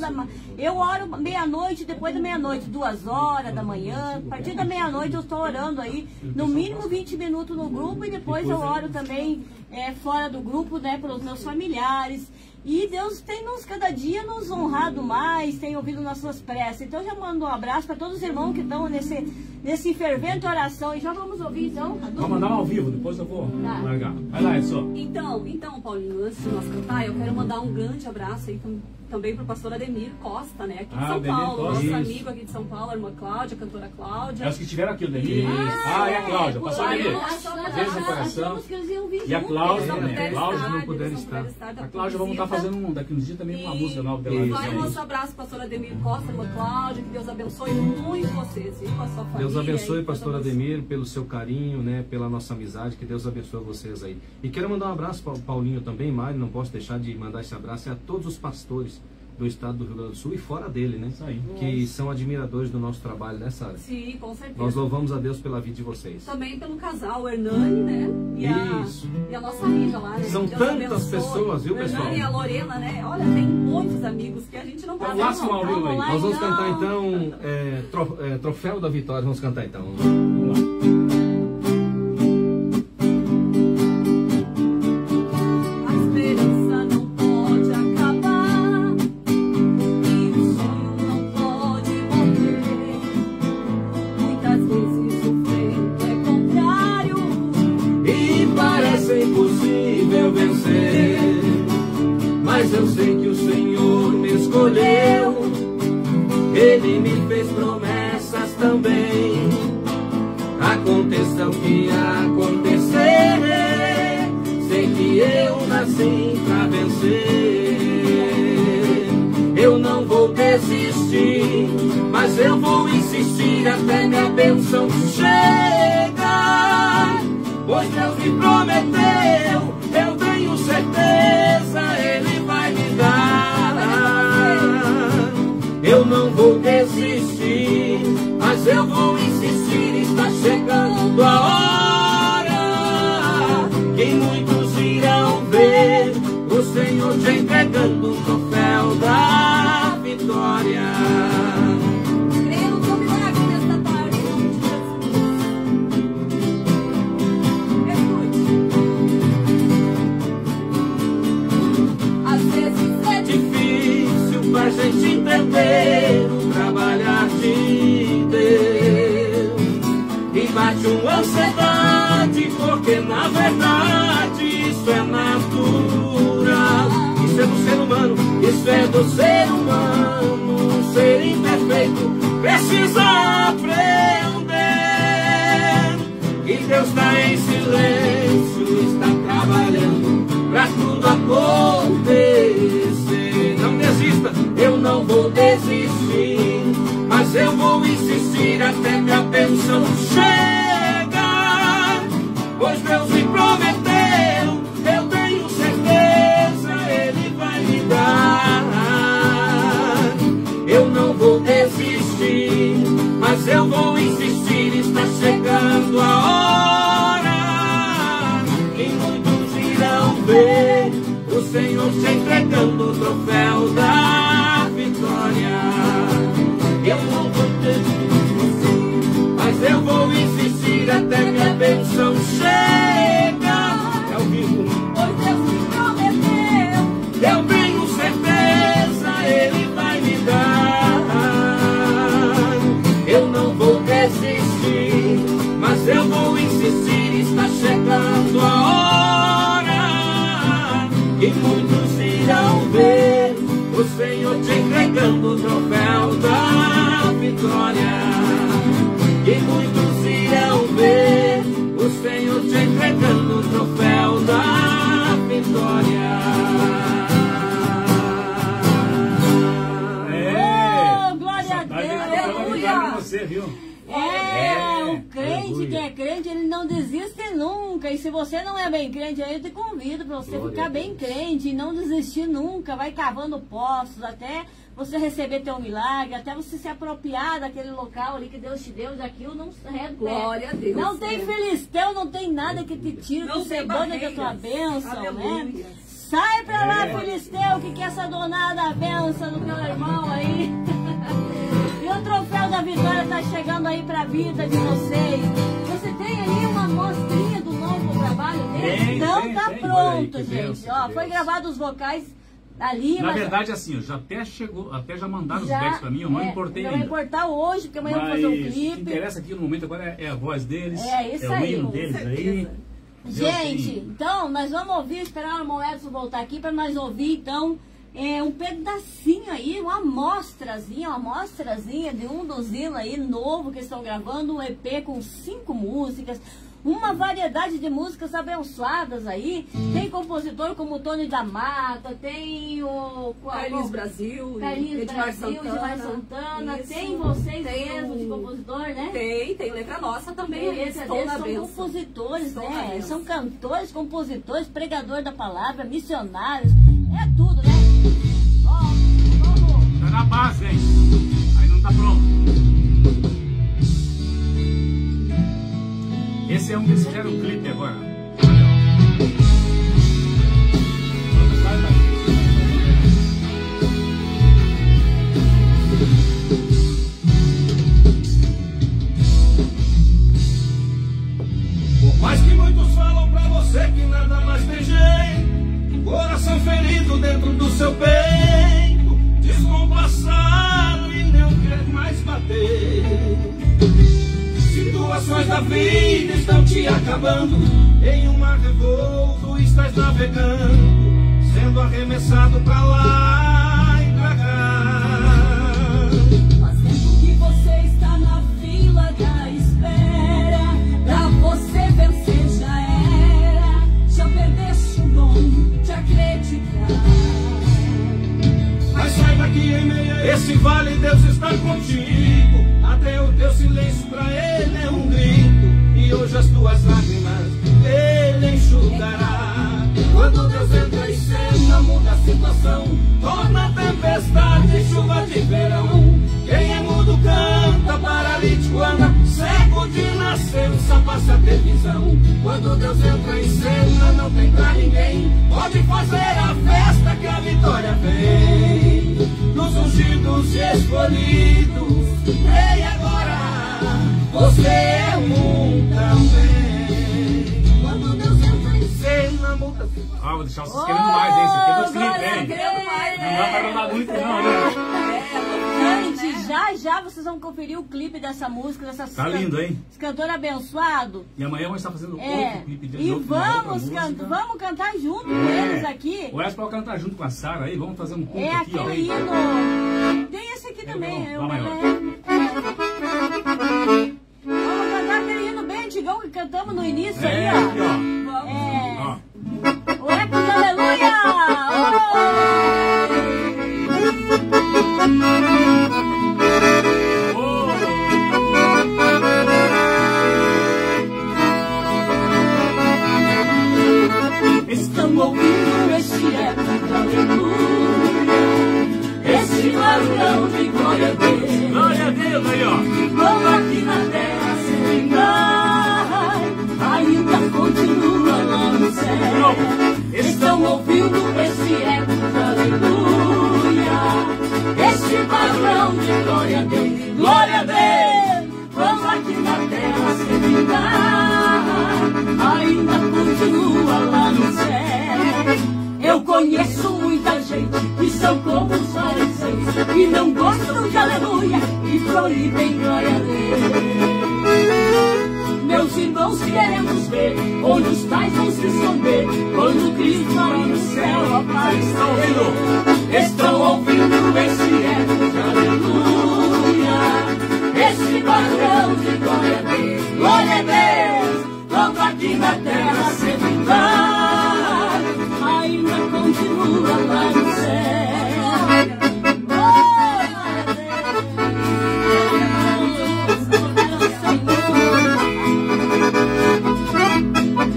A: Eu oro meia-noite, depois da meia-noite, 2 horas da manhã. A partir da meia-noite eu estou orando aí, no mínimo 20 minutos no grupo, e depois eu oro também fora do grupo, né, pelos meus familiares. E Deus tem cada dia nos honrado mais, tem ouvido nossas preces. Então já mando um abraço para todos os irmãos que estão nesse fervente oração. E já vamos ouvir então.
D: Vou mandar ao vivo, depois eu vou largar. Vai lá, Edson.
C: Então, Paulinho, antes de nós cantar, eu quero mandar um grande abraço aí também para o pastor Ademir Costa, né? Aqui de São Paulo, nosso amigo aqui de São Paulo, a irmã Cláudia, a cantora Cláudia.
D: É os que estiveram aqui, o Ademir. É a Cláudia, pastor Ademir. Beijo no coração. E a Cláudia também. A Cláudia não puder estar. A Cláudia, vamos estar fazendo daqui uns dias também uma música nova dela.
C: Vai o nosso abraço, pastor Ademir Costa, irmã Cláudia, que Deus abençoe muito vocês, viu? Com a sua família.
E: Deus abençoe, pastor Ademir, pelo seu carinho, né? Pela nossa amizade, que Deus abençoe vocês aí. E quero mandar um abraço para o Paulinho também, Mário, não posso deixar de mandar esse abraço a todos os pastores do estado do Rio Grande do Sul e fora dele, né? Isso aí. Que são admiradores do nosso trabalho, né, Sara?
C: Sim, com certeza.
E: Nós louvamos a Deus pela vida de vocês.
C: Também pelo casal, o Hernani, né? E a nossa Rita lá, né?
E: São
C: Deus
E: tantas
C: abençoe.
E: pessoas, viu,
C: o
E: pessoal?
C: Hernani e a Lorena, né? Olha, tem muitos amigos que a gente não pode
D: Nós
E: vamos cantar então Troféu da Vitória, vamos cantar então. Vamos lá.
F: Mas eu sei que o Senhor me escolheu, Ele me fez promessas também. Aconteça o que acontecer, sei que eu nasci pra vencer. Eu não vou desistir, mas eu vou insistir até minha bênção chegar. Pois Deus me prometeu, eu tenho certeza, Ele vai me dar. Eu não vou desistir, mas eu vou insistir, está chegando a hora que muitos irão ver o Senhor te entregando o troféu da vitória. Pra gente entender o trabalhar de Deus, e bate uma ansiedade, porque na verdade isso é natural. Isso é do ser humano, isso é do ser humano. Um ser imperfeito precisa aprender que Deus está em silêncio, está trabalhando pra tudo acontecer. Não desista, eu não vou desistir.
A: nunca. E se você não é bem crente, aí eu te convido para você ficar bem crente e não desistir nunca. Vai cavando poços até você receber teu milagre, até você se apropriar daquele local ali que Deus te deu, daquilo não rega o pé.
C: Glória a Deus.
A: Não tem filisteu, não tem nada que te tire do cebona da tua bênção, né? Sai pra lá, filisteu, que quer essa donada benção do teu irmão aí. E o troféu da vitória está chegando aí para a vida de vocês. Você tem aí uma amostrinha do novo trabalho dele? Então tá pronto, gente. Ó, foi gravado os vocais ali.
D: Na verdade, assim, já até chegou, até já mandaram os decks para mim, eu não importei ainda.
A: Eu vou importar hoje, porque amanhã eu vou fazer um clipe.
D: O que interessa aqui no momento agora é a voz deles.
A: É isso aí.
D: É o hino deles aí.
A: Gente, então, nós vamos ouvir, esperar o Moedson voltar aqui para nós ouvir, então, um pedacinho aí, uma amostrazinha de um dos hinos aí novo que estão gravando, um EP com 5 músicas, uma variedade de músicas abençoadas aí. Tem compositor como o Tony da Mata, tem o
C: Carlinhos Brasil,
A: Edmar Santana, tem vocês mesmos de compositor, né?
C: Tem letra nossa também.
A: São compositores, né? São cantores, compositores, pregador da palavra, missionários, é tudo, né? Ó, vamos.
D: Tá na base, hein? Aí não tá pronto. Esse é um que eles fizeram um clipe agora.
F: Por mais que muitos falam pra você que nada mais tem jeito, coração ferido dentro do seu peito, descompassado e não quer mais bater. Situações da vida estão te acabando, em um mar revolto estás navegando, sendo arremessado pra lá e pra cá.
C: Fazendo que você está na fila da espera, pra você vencer já era, já perdeste o dom de acreditar.
F: Mas saiba que em meio a esse vale Deus está contigo, até o teu silêncio pra Ele é um grito, e hoje as tuas lágrimas Ele enxugará. Quando Deus entra em cena, muda a situação, torna a tempestade chuva de verão. Quem é mudo canta, paralítico anda, cego de nascença passa a ter visão. Quando Deus entra em cena, não tem pra ninguém, pode fazer a festa que a vitória vem. Dos ungidos e escolhidos, ei agora, você é um também. Quando Deus entra em cena, muda.
D: Ah, vou deixar vocês querendo mais, hein? Isso aqui é do clipe, hein? Não dá pra mandar muito, não, né?
A: Gente, já vocês vão conferir o clipe dessa música, dessa
D: Tá lindo, hein?
A: Esse cantor abençoado.
D: E amanhã vamos estar fazendo outro clipe de novo.
A: E vamos cantar junto com eles aqui.
D: O Wesley pode cantar junto com a Sara aí, vamos fazer um culto aqui, ó.
A: Aquele hino. Tem esse aqui também. Vamos cantar aquele hino bem antigão que cantamos no início aí, ó.
D: Aqui, ó.
A: O eco de aleluia!
C: Estão ouvindo esse eco de aleluia, esse barulhão de glória a Deus.
D: Glória a Deus aí, ó.
C: Vão aqui na terra se lembrar, ainda continua lá no céu. Estão ouvindo esse eco de aleluia, esse barulhão de glória a Deus. Glória a Deus. Vão aqui na terra se lembrar, ainda continua lá no céu. Eu conheço muita gente que são como os fariseus, que não gostam de aleluia e proíbem glória a Deus. Meus irmãos, queremos ver onde os tais vão se esconder, quando Cristo aí no céu aparecer. Estão ouvindo esse eco de aleluia, esse barulhão de glória a Deus. Glória a Deus. Quando aqui na terra se vingar, ainda continua lá no céu. Glória a Deus.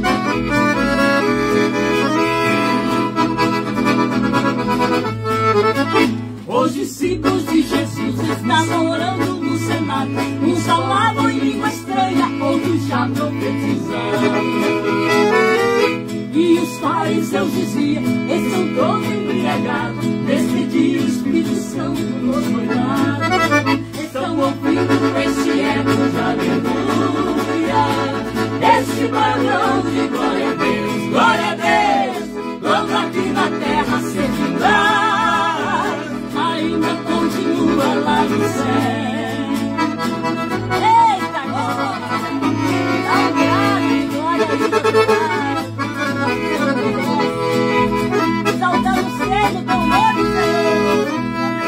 C: fariseus diziam: estão todos embriagados, despediu o Espírito Santo nos noivados. Estão ouvindo este eco de aleluia, este barulho de glória a Deus, glória a Deus. Quando aqui na terra se vibrar, ainda continua lá no céu. Eita, glória a Deus. Saltando cedo com o nome do Senhor.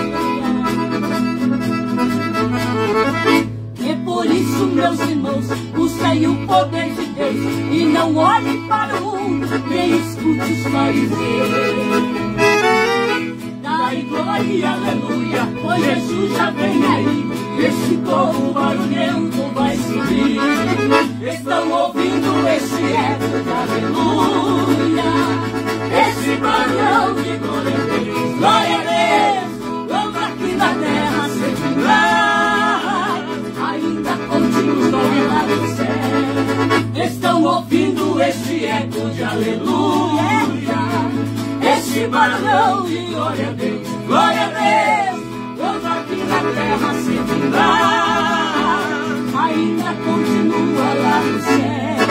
C: E por isso, meus irmãos, busquem o poder de Deus e não olhem para o mundo, nem escute os fariseus. Dai glória e aleluia, pois Jesus já vem aí. Esse povo barulhento vai subir. Estão ouvindo esse eco de aleluia, esse barulhão de glória a Deus, glória a Deus. Quando aqui na terra se vibrar, ainda continua lá no céu. Estão ouvindo esse eco de aleluia, esse barulhão de glória a Deus, glória a Deus. Quando aqui na terra se vibrar, ainda continua lá no céu.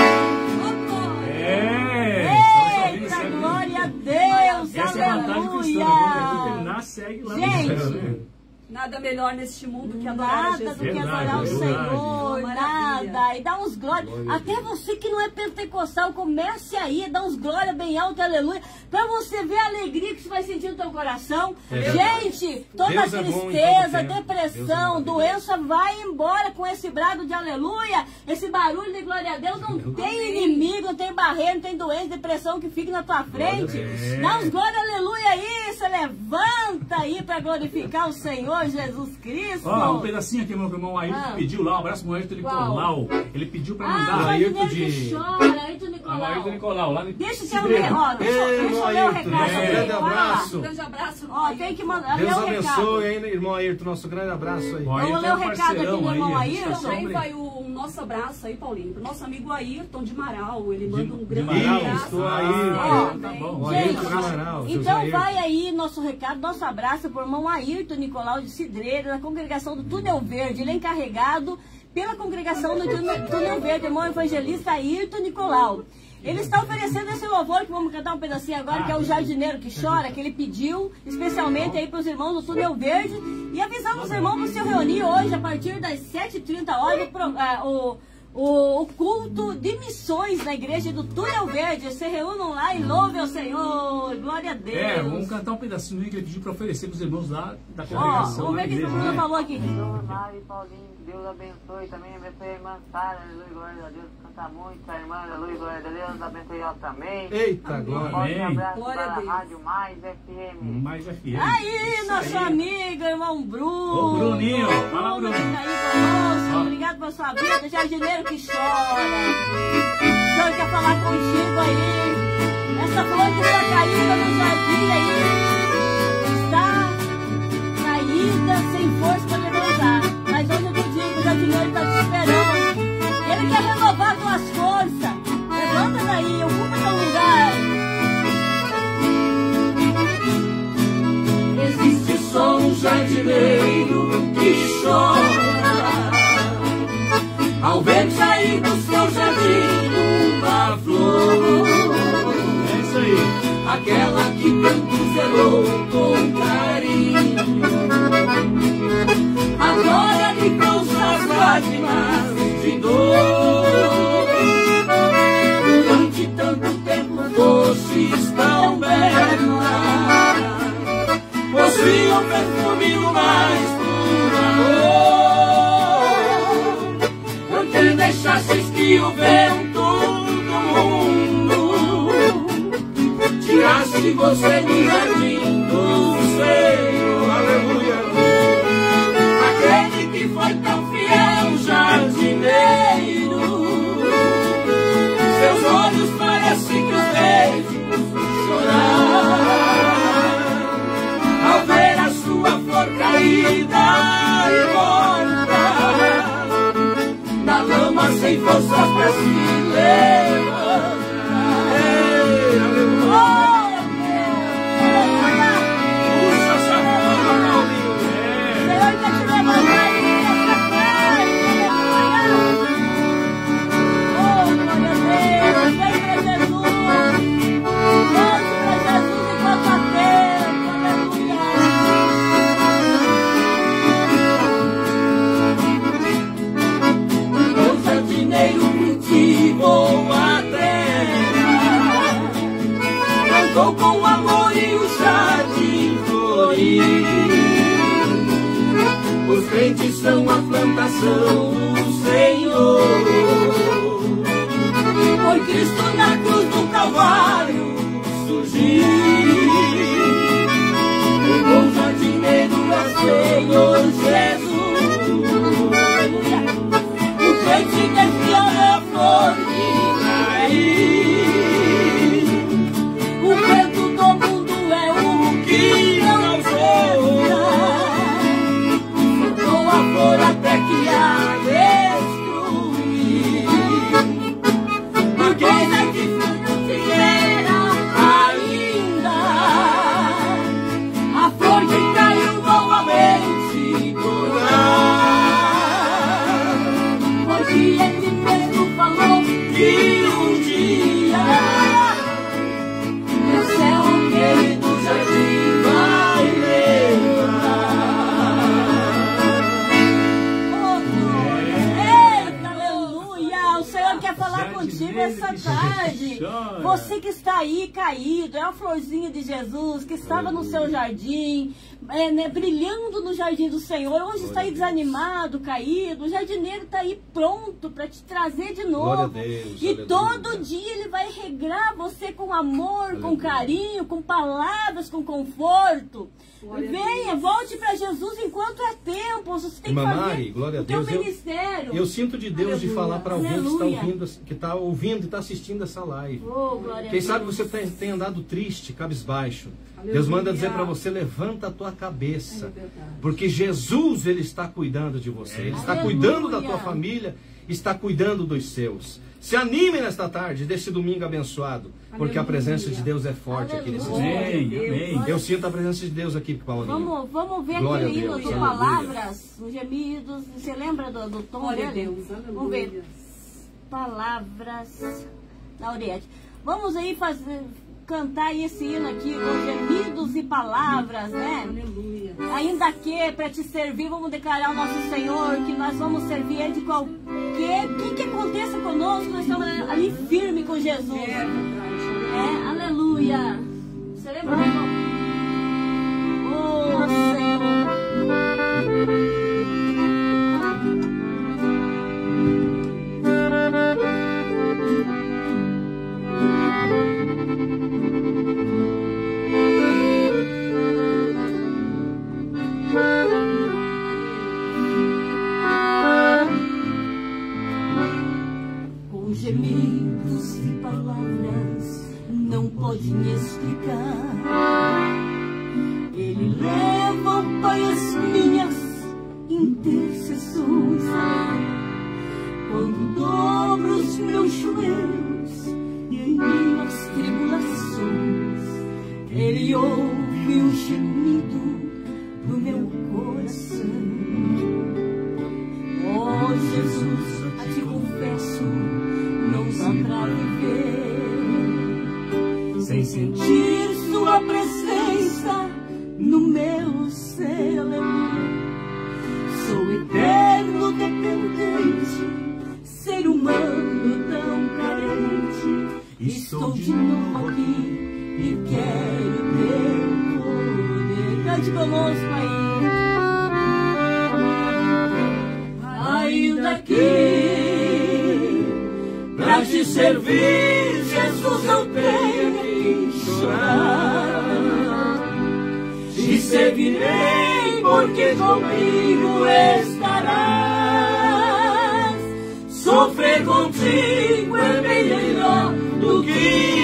C: Eita, glória a Deus,
D: essa é a vantagem cristã, quando terminar, segue lá no céu, né?
A: Nada melhor neste mundo que adorar Jesus.
C: Nada do que adorar o Senhor, nada. E dá uns glórias. Até você que não é pentecostal, comece aí, dá uns glórias bem alto, aleluia, pra você ver a alegria que você vai sentir no teu coração. Gente, toda
E: Deus
C: tristeza, depressão, doença vai embora com esse brado de aleluia, esse barulho de glória a Deus. Não tem inimigo, não tem barreira, não tem doença, depressão que fique na tua frente. Dá uns glórias, aleluia aí, você levanta aí pra glorificar o Senhor Jesus Cristo.
D: Ó, um pedacinho aqui, meu irmão Ayrton pediu lá, um abraço pro Ayrton Nicolau. Ele pediu pra mandar.
C: Ayrton que chora, Ayrton Nicolau.
D: Ayrton Nicolau, lá no
C: Deixa eu ler, ó, deixa eu ler o recado.
E: Um grande abraço.
A: Um grande abraço.
C: Ó, tem que mandar,
E: Deus
C: ler o recado.
E: abençoe aí, irmão Ayrton, nosso grande abraço aí.
C: Vamos ler o recado aqui do irmão Ayrton.
A: Também vai o nosso abraço aí, Paulinho, pro nosso amigo Ayrton de Marau. Ele manda um grande
D: Marau,
A: abraço.
E: Estou aí.
D: Tá bom.
E: O Ayrton de Marau,
C: Então vai aí nosso recado, nosso abraço pro irmão Ayrton Nicolau de Cidreira, da congregação do Túnel Verde. Ele é encarregado pela congregação do Túnel Verde, irmão evangelista Ayrton Nicolau. Ele está oferecendo esse louvor que vamos cantar um pedacinho agora, que é o Jardineiro que Chora, que ele pediu especialmente aí para os irmãos do Túnel Verde, e avisando os irmãos para se reunir hoje a partir das 7h30 o culto de missões na igreja do Túnel Verde. Se reúnam lá e louvem ao Senhor. Glória a Deus.
D: Vamos cantar um pedacinho aí que ele pediu para oferecer para os irmãos lá da congregação.
C: Vamos ver o que o Bruno falou aqui.
G: Mari, Paulinho, Deus abençoe também, abençoe a irmã Sara, aleluia, glória a Deus, canta muito, a irmã, aleluia, glória a Deus, abençoe ela também.
E: Eita, glória.
G: Um abraço
A: Glória
G: para
A: a Deus.
G: a Rádio Mais FM.
D: Mais FM.
C: Aí, nosso amigo, irmão Bruno.
D: Ô, Bruninho, fala, Bruno.
C: Que tá aí conosco. Obrigado pela sua vida, Jardineiro que chora. O Senhor quer falar contigo aí. Essa flor que está caída no jardim aí, está caída, sem força para levantar. Mas hoje eu te digo, o jardineiro está te esperando. Ele quer renovar tuas forças. Levanta daí, ocupa teu lugar.
F: Existe só um jardineiro que chora ao ver sair do seu jardim uma flor.
D: É isso aí.
F: Aquela que tanto zelou com carinho, agora lhe causa as lágrimas de dor. Durante tanto tempo fosse tão bela, possui o perfume o mais puro amor. Por que deixastes que o vento do mundo tirasse você do jardim do Senhor? Aleluia. Aquele que foi tão fiel jardineiro, seus olhos parecem que os vejo chorar ao ver a sua flor caída e morta na lama sem forças para se levantar. sementes são a plantação do Senhor. Foi Cristo na cruz do Calvário surgiu. O bom jardineiro é o Senhor Jesus. O crente que fiel é a flor que caiu. O vento do mundo é o que não volta. Soltou a flor até que a destruiu. Porque ainda que não tiveram ainda, a flor que caiu novamente tornar. Porque ele mesmo falou que um dia meu céu que do jardim vai levar.
A: Eita, aleluia! O Senhor quer falar contigo essa tarde. Você que está aí caído, é a florzinha de Jesus que estava no seu jardim, brilhando no jardim do Senhor. Hoje está aí desanimado, caído. O jardineiro está aí pronto para te trazer de novo.
E: Deus,
A: E
E: aleluia.
A: todo dia ele vai regrar você com amor, com carinho, com palavras, com conforto. Venha, volte para Jesus enquanto é tempo. Você tem que
E: Irmã
A: fazer
E: Mari, glória a
A: o teu
E: Deus.
A: ministério.
E: Eu sinto de Deus de falar para alguém
A: Aleluia.
E: que está ouvindo e está assistindo essa live.
A: Oh, glória a
E: Quem sabe
A: Deus.
E: você tem andado triste, cabisbaixo. Deus manda dizer para você, levanta a tua cabeça. Porque Jesus, Ele está cuidando de você. Ele está
A: Aleluia.
E: cuidando da tua família, está cuidando dos seus. Se anime nesta tarde, desse domingo abençoado. Porque a presença de Deus é forte aqui nesse
A: Aleluia.
E: lugar.
D: Amém.
E: Eu sinto a presença de Deus aqui, Paulinho.
A: Vamos ver
E: Glória
A: aquele
E: a
A: hino
E: Deus,
A: de
E: aleluia.
A: palavras, os gemidos. Você lembra do tom
C: Glória a
A: dele?
C: Deus, aleluia.
A: Vamos ver. Palavras. Laurete. Vamos aí cantar esse hino aqui com gemidos e palavras, né?
C: Aleluia.
A: Ainda que para te servir, vamos declarar ao nosso Senhor que nós vamos servir Ele de qualquer. O que aconteça conosco, nós estamos ali firme com Jesus. Aleluia. Você lembra? Oh, Senhor.
F: Com gemidos e palavras não pode me explicar. Ele leva ao Pai as minhas intercessões. Quando dobro os meus joelhos e em minhas tribulações, Ele ouve o gemido do meu coração. Oh Jesus, a te confesso, não dá pra viver sem sentir sua presença no meu ser. Sou eterno dependente, ser humano tão carente. Estou de novo aqui e quero teu poder. Cante conosco aí. Ainda que pra te servir, Jesus, eu tenho que chorar. Te servirei porque comigo estarás. Sofrer contigo é bem melhor do que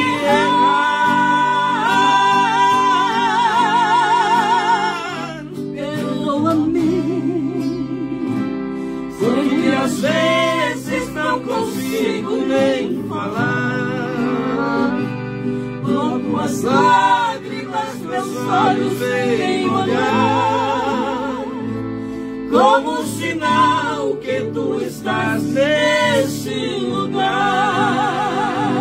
F: errar. Perdoa-me, porque às vezes não consigo nem falar. Logo as lágrimas meus olhos vêm olhar, como sinal que tu estás nesse lugar.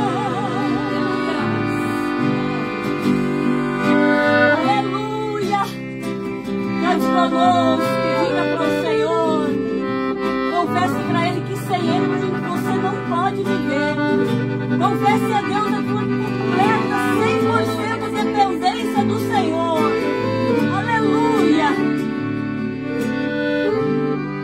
F: Aleluia! Cante conosco, diga para o Senhor. Confesse para Ele que sem Ele você não pode viver. Confesse a Deus a tua completa 100% dependência do Senhor. Aleluia!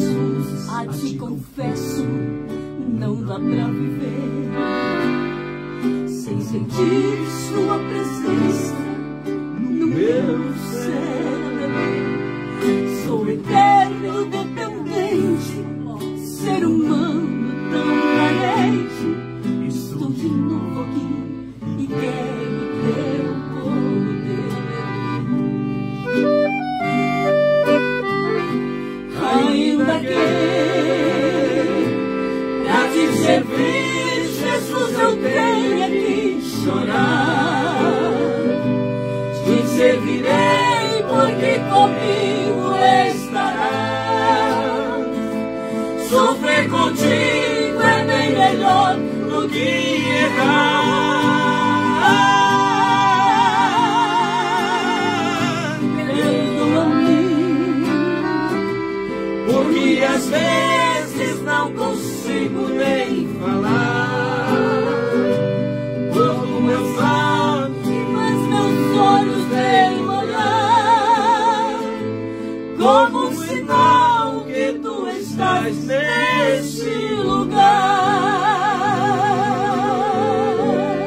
C: Jesus, a ti confesso, não dá pra viver sem sentir sua presença no meu ser. Sou eterno dependente, ser humano tão carente. Estou de novo aqui e quero teu poder. Ainda que pra te servir, Jesus, eu tenha que chorar, te servirei porque comigo estarás. Sofrer contigo é bem melhor do que errar. Perdoa-me, porque às vezes não consigo nem falar. Todo meu sangue, mas meus olhos veem olhar como um sinal que tu estás nesse lugar.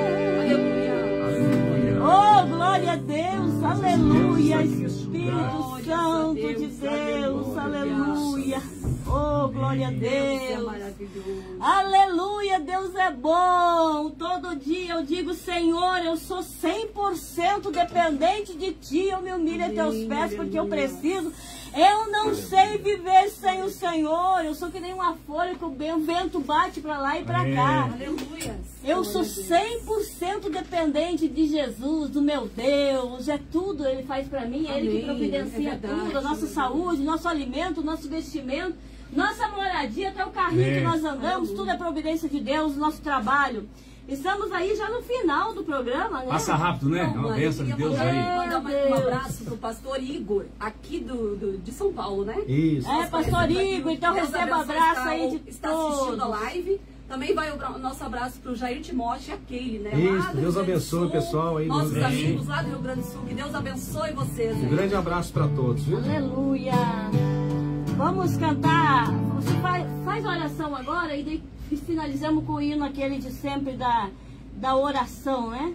C: Oh, glória a Deus, aleluia, Espírito Santo de Deus, aleluia. Oh, glória a Deus. Aleluia, Deus é bom. Todo dia eu digo, Senhor, eu sou 100% dependente de Ti. Eu me humilho a Teus pés porque eu preciso. Eu não sei viver sem o Senhor. Eu sou que nem uma folha que o vento bate para lá e para cá.
A: Aleluia.
C: Eu sou 100% dependente de Jesus, do meu Deus. É tudo Ele faz para mim. É Ele que providencia tudo. A nossa saúde, nosso alimento, nosso vestimento, nossa moradia, até o carrinho que nós andamos. Tudo é providência de Deus, nosso trabalho. Estamos aí já no final do programa, né?
D: Passa rápido, né? Uma bênção de Deus aí.
A: Mandar um abraço pro pastor Igor, aqui de São Paulo, né?
E: Isso.
C: É, pastor Igor, então receba abraço aí de
A: está assistindo a live. Também vai o nosso abraço pro Jair Timóteo e a Keile, né?
E: Isso, Deus abençoe o pessoal aí.
A: Nossos amigos lá do Rio Grande do Sul, que Deus abençoe vocês.
E: Um grande abraço para todos, viu?
C: Aleluia. Vamos cantar. Você faz a oração agora e daí finalizamos com o hino aquele de sempre da oração, né?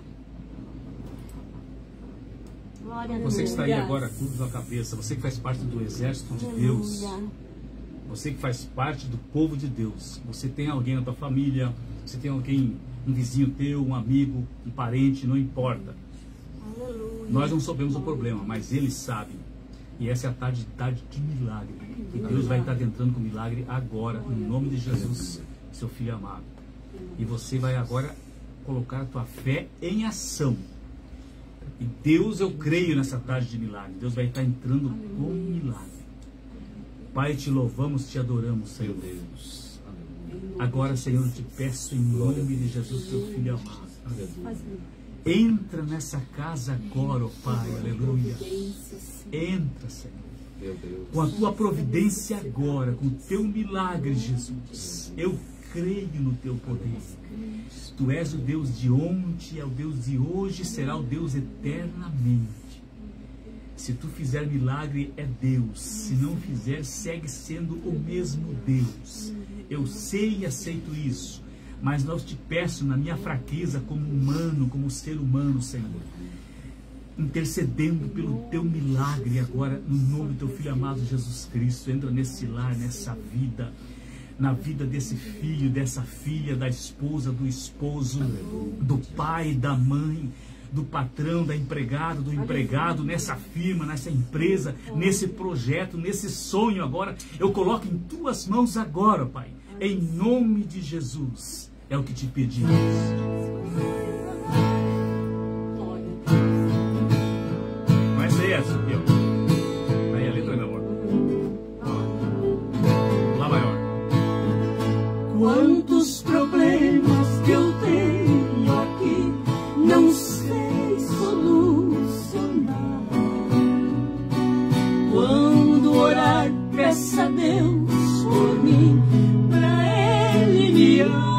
C: Glória a Deus.
D: Você que está aí agora, curva a cabeça, você que faz parte do exército de Deus, você que faz parte do povo de Deus, você tem alguém na tua família, você tem alguém, um vizinho teu, um amigo, um parente, não importa.
C: Aleluia.
D: Nós não sabemos o problema, mas eles sabem. E essa é a tarde de milagre. E Deus vai estar entrando com milagre agora, em nome de Jesus, seu filho amado. E você vai agora colocar a tua fé em ação. E Deus, eu creio nessa tarde de milagre. Deus vai estar entrando com milagre. Pai, te louvamos, te adoramos, Senhor Deus. Agora, Senhor, eu te peço em nome de Jesus, teu filho amado. Entra nessa casa agora, ó Pai, aleluia. Entra, Senhor, com a tua providência agora, com o teu milagre, Jesus. Eu creio no teu poder. Tu és o Deus de ontem, é o Deus de hoje, será o Deus eternamente. Se tu fizer milagre, é Deus. Se não fizer, segue sendo o mesmo Deus. Eu sei e aceito isso. Mas nós te peço na minha fraqueza como humano, como ser humano, Senhor, intercedendo pelo teu milagre agora, no nome do teu Filho amado Jesus Cristo. Entra nesse lar, nessa vida, na vida desse filho, dessa filha, da esposa, do esposo, do pai, da mãe, do patrão, da empregada, do empregado, nessa firma, nessa empresa, nesse projeto, nesse sonho agora. Eu coloco em tuas mãos agora, Pai, em nome de Jesus. É o que te pedimos. Vai ser essa, viu? Aí a letra, meu amor. Lá maior.
C: Quantos problemas que eu tenho aqui, não sei solucionar. Quando orar, peça a Deus por mim, pra Ele me ajudar.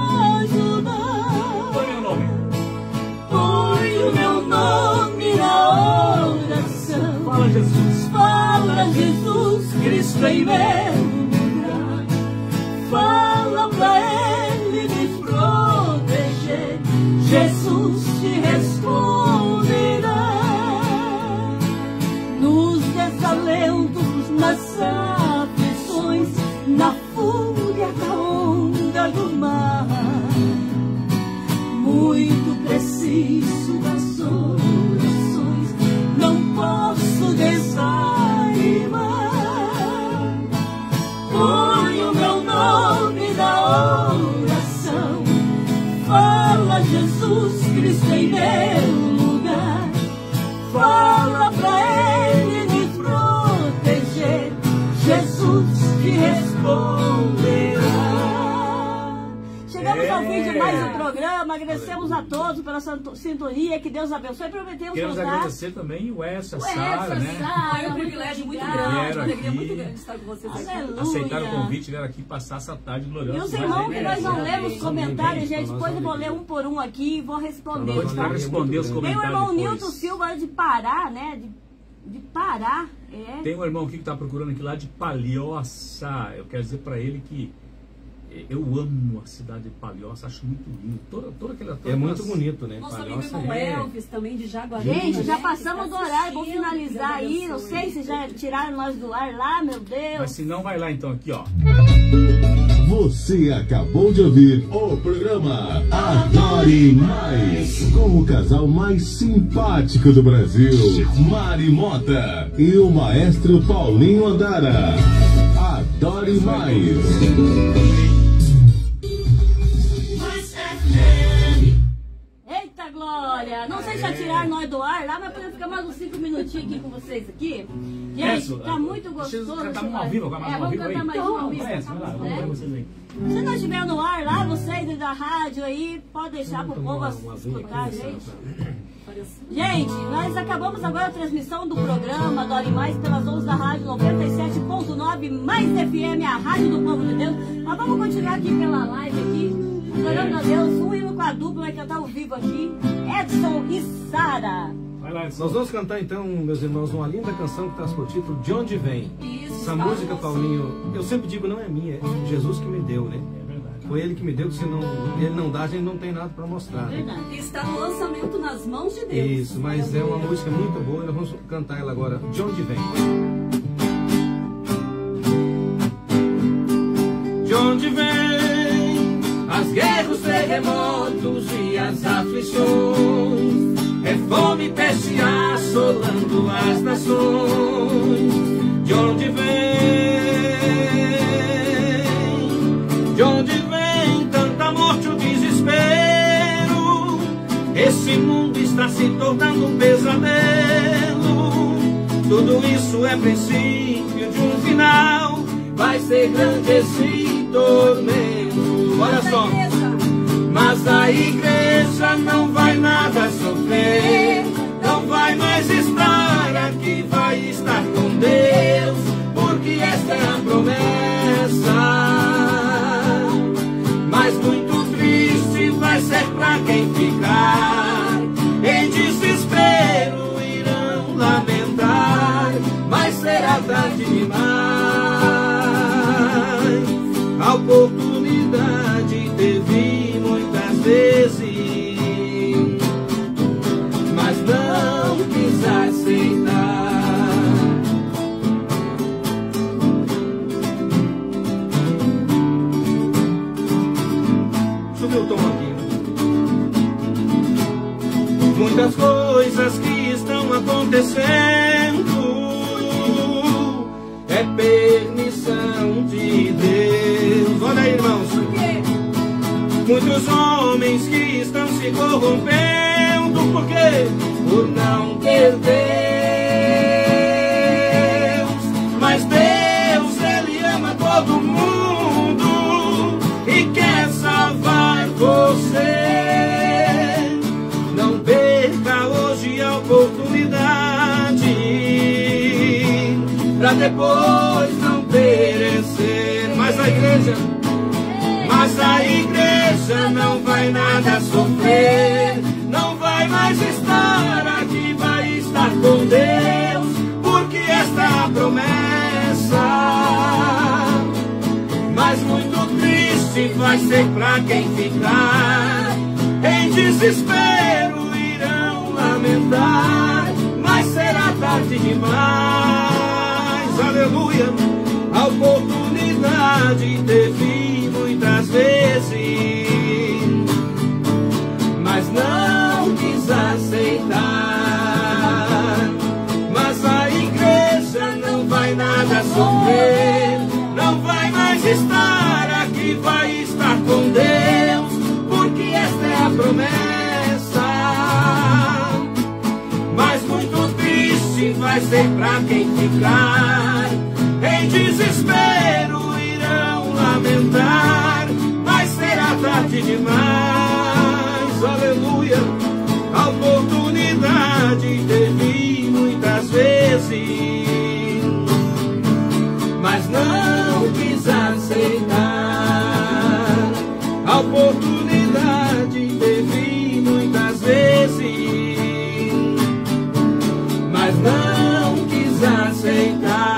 C: Põe o meu nome na oração.
D: Fala, Jesus.
C: Fala, Jesus, Cristo em meu lugar. fúria da onda do mar. Muito preciso das orações, não posso desanimar. Põe o meu nome na oração, fala Jesus Cristo em meu lugar. Fala pra Ele me proteger, Jesus te responderá. Chegamos ao fim de mais um programa, agradecemos a todos pela sintonia, que Deus abençoe. Prometemos
D: queremos
C: voltar.
D: Agradecer também o Essa, Sara, né?
A: Foi um privilégio muito grande, uma alegria muito grande estar com vocês aqui.
D: Aceitaram o convite, vieram aqui passar essa tarde gloriosa.
C: E os irmãos que nós não lemos comentários, gente, depois eu vou ler um por um aqui e vou responder.
D: Vou responder os
C: Tem o
D: comentários
C: irmão
D: depois.
C: Nilton Silva de Pará, né? De Pará, é.
D: Tem um irmão aqui que está procurando aqui lá de Palhoça. Eu quero dizer para ele que eu amo a cidade de Palhoça, acho muito lindo. Toda aquela
E: É muito bonito, né?
A: Nosso amigo
E: Palhoça
A: irmão
E: é...
A: Elvis também de Jaguari.
C: Gente, já
A: né,
C: passamos
A: que
C: do
A: tá
C: horário, vou
A: assistindo,
C: finalizar
A: Deus
C: aí. Não
A: abençoe.
C: sei se já tiraram nós do ar lá, meu Deus.
D: Mas se não, vai lá então aqui, ó.
B: Você acabou de ouvir o programa Adore Mais, com o casal mais simpático do Brasil, Mari Mota e o maestro Paulinho Andara. Adore Mais.
C: Eita glória! Não sei se já tiraram nós do ar lá, mas podemos ficar mais uns 5 minutinhos aqui com vocês aqui. Gente, tá muito gostoso.
D: Vocês cantar ao vivo, agora
C: vamos cantar mais uma música.
D: vai lá, vamos ver vocês aí.
C: Se não estiver no ar lá, vocês da rádio aí, pode deixar pro povo escutar, gente. Gente, nós acabamos agora a transmissão do programa Adore Mais pelas ondas da rádio 97.9 Mais FM, a rádio do povo de Deus. Mas vamos continuar aqui pela live aqui, adorando a Deus. Um hino com a dupla vai cantar ao vivo aqui, Edson e Sara.
D: Vai lá,
E: Nós vamos cantar então, meus irmãos, uma linda canção que traz por título De Onde Vem.
A: Isso,
E: Essa música, Paulinho, eu sempre digo, não é minha, é Jesus que me deu, né?
D: É verdade.
E: Foi Ele que me deu, que se não, Ele não dá, a gente não tem nada para mostrar. Né?
C: Verdade.
A: está no lançamento nas mãos de Deus.
E: Isso, mas é uma música muito boa e nós vamos cantar ela agora. De Onde Vem? De onde vem as guerras, os terremotos e as aflições? É fome, peste assolando as nações. De onde vem? De onde vem tanta morte, o desespero? Esse mundo está se tornando um pesadelo. Tudo isso é princípio de um final. Vai ser grande esse tormento. Olha só. Mas a igreja não vai nada sofrer, não vai mais estar aqui, vai estar com Deus, porque esta é a promessa. Mas muito triste vai ser pra quem ficar em desespero, irão lamentar, mas será tarde demais. A oportunidade teve muitas vezes, mas não quis aceitar. Subiu o tom aqui. Muitas coisas que estão acontecendo é permissão de Deus. Olha aí, irmãos. Muitos homens que estão se corrompendo, por quê? Por não ter Deus. Mas Deus, Ele ama todo mundo e quer salvar você. Não perca hoje a oportunidade pra depois não perecer. Mas a igreja não vai nada sofrer, não vai mais estar aqui, vai estar com Deus, porque esta é a promessa. Mas muito triste vai ser pra quem ficar em desespero, irão lamentar, mas será tarde demais. Aleluia, a oportunidade
F: oportunidade de vir muitas vezes, mas não quis aceitar. Mas a igreja não vai nada sofrer, não vai mais estar aqui, vai estar com Deus, porque esta é a promessa. Mas muito triste vai ser pra quem ficar, em desespero irão lamentar, mas será tarde demais. Aleluia. A oportunidade de vir muitas vezes, mas não quis aceitar. A oportunidade de vir muitas vezes, mas não quis aceitar.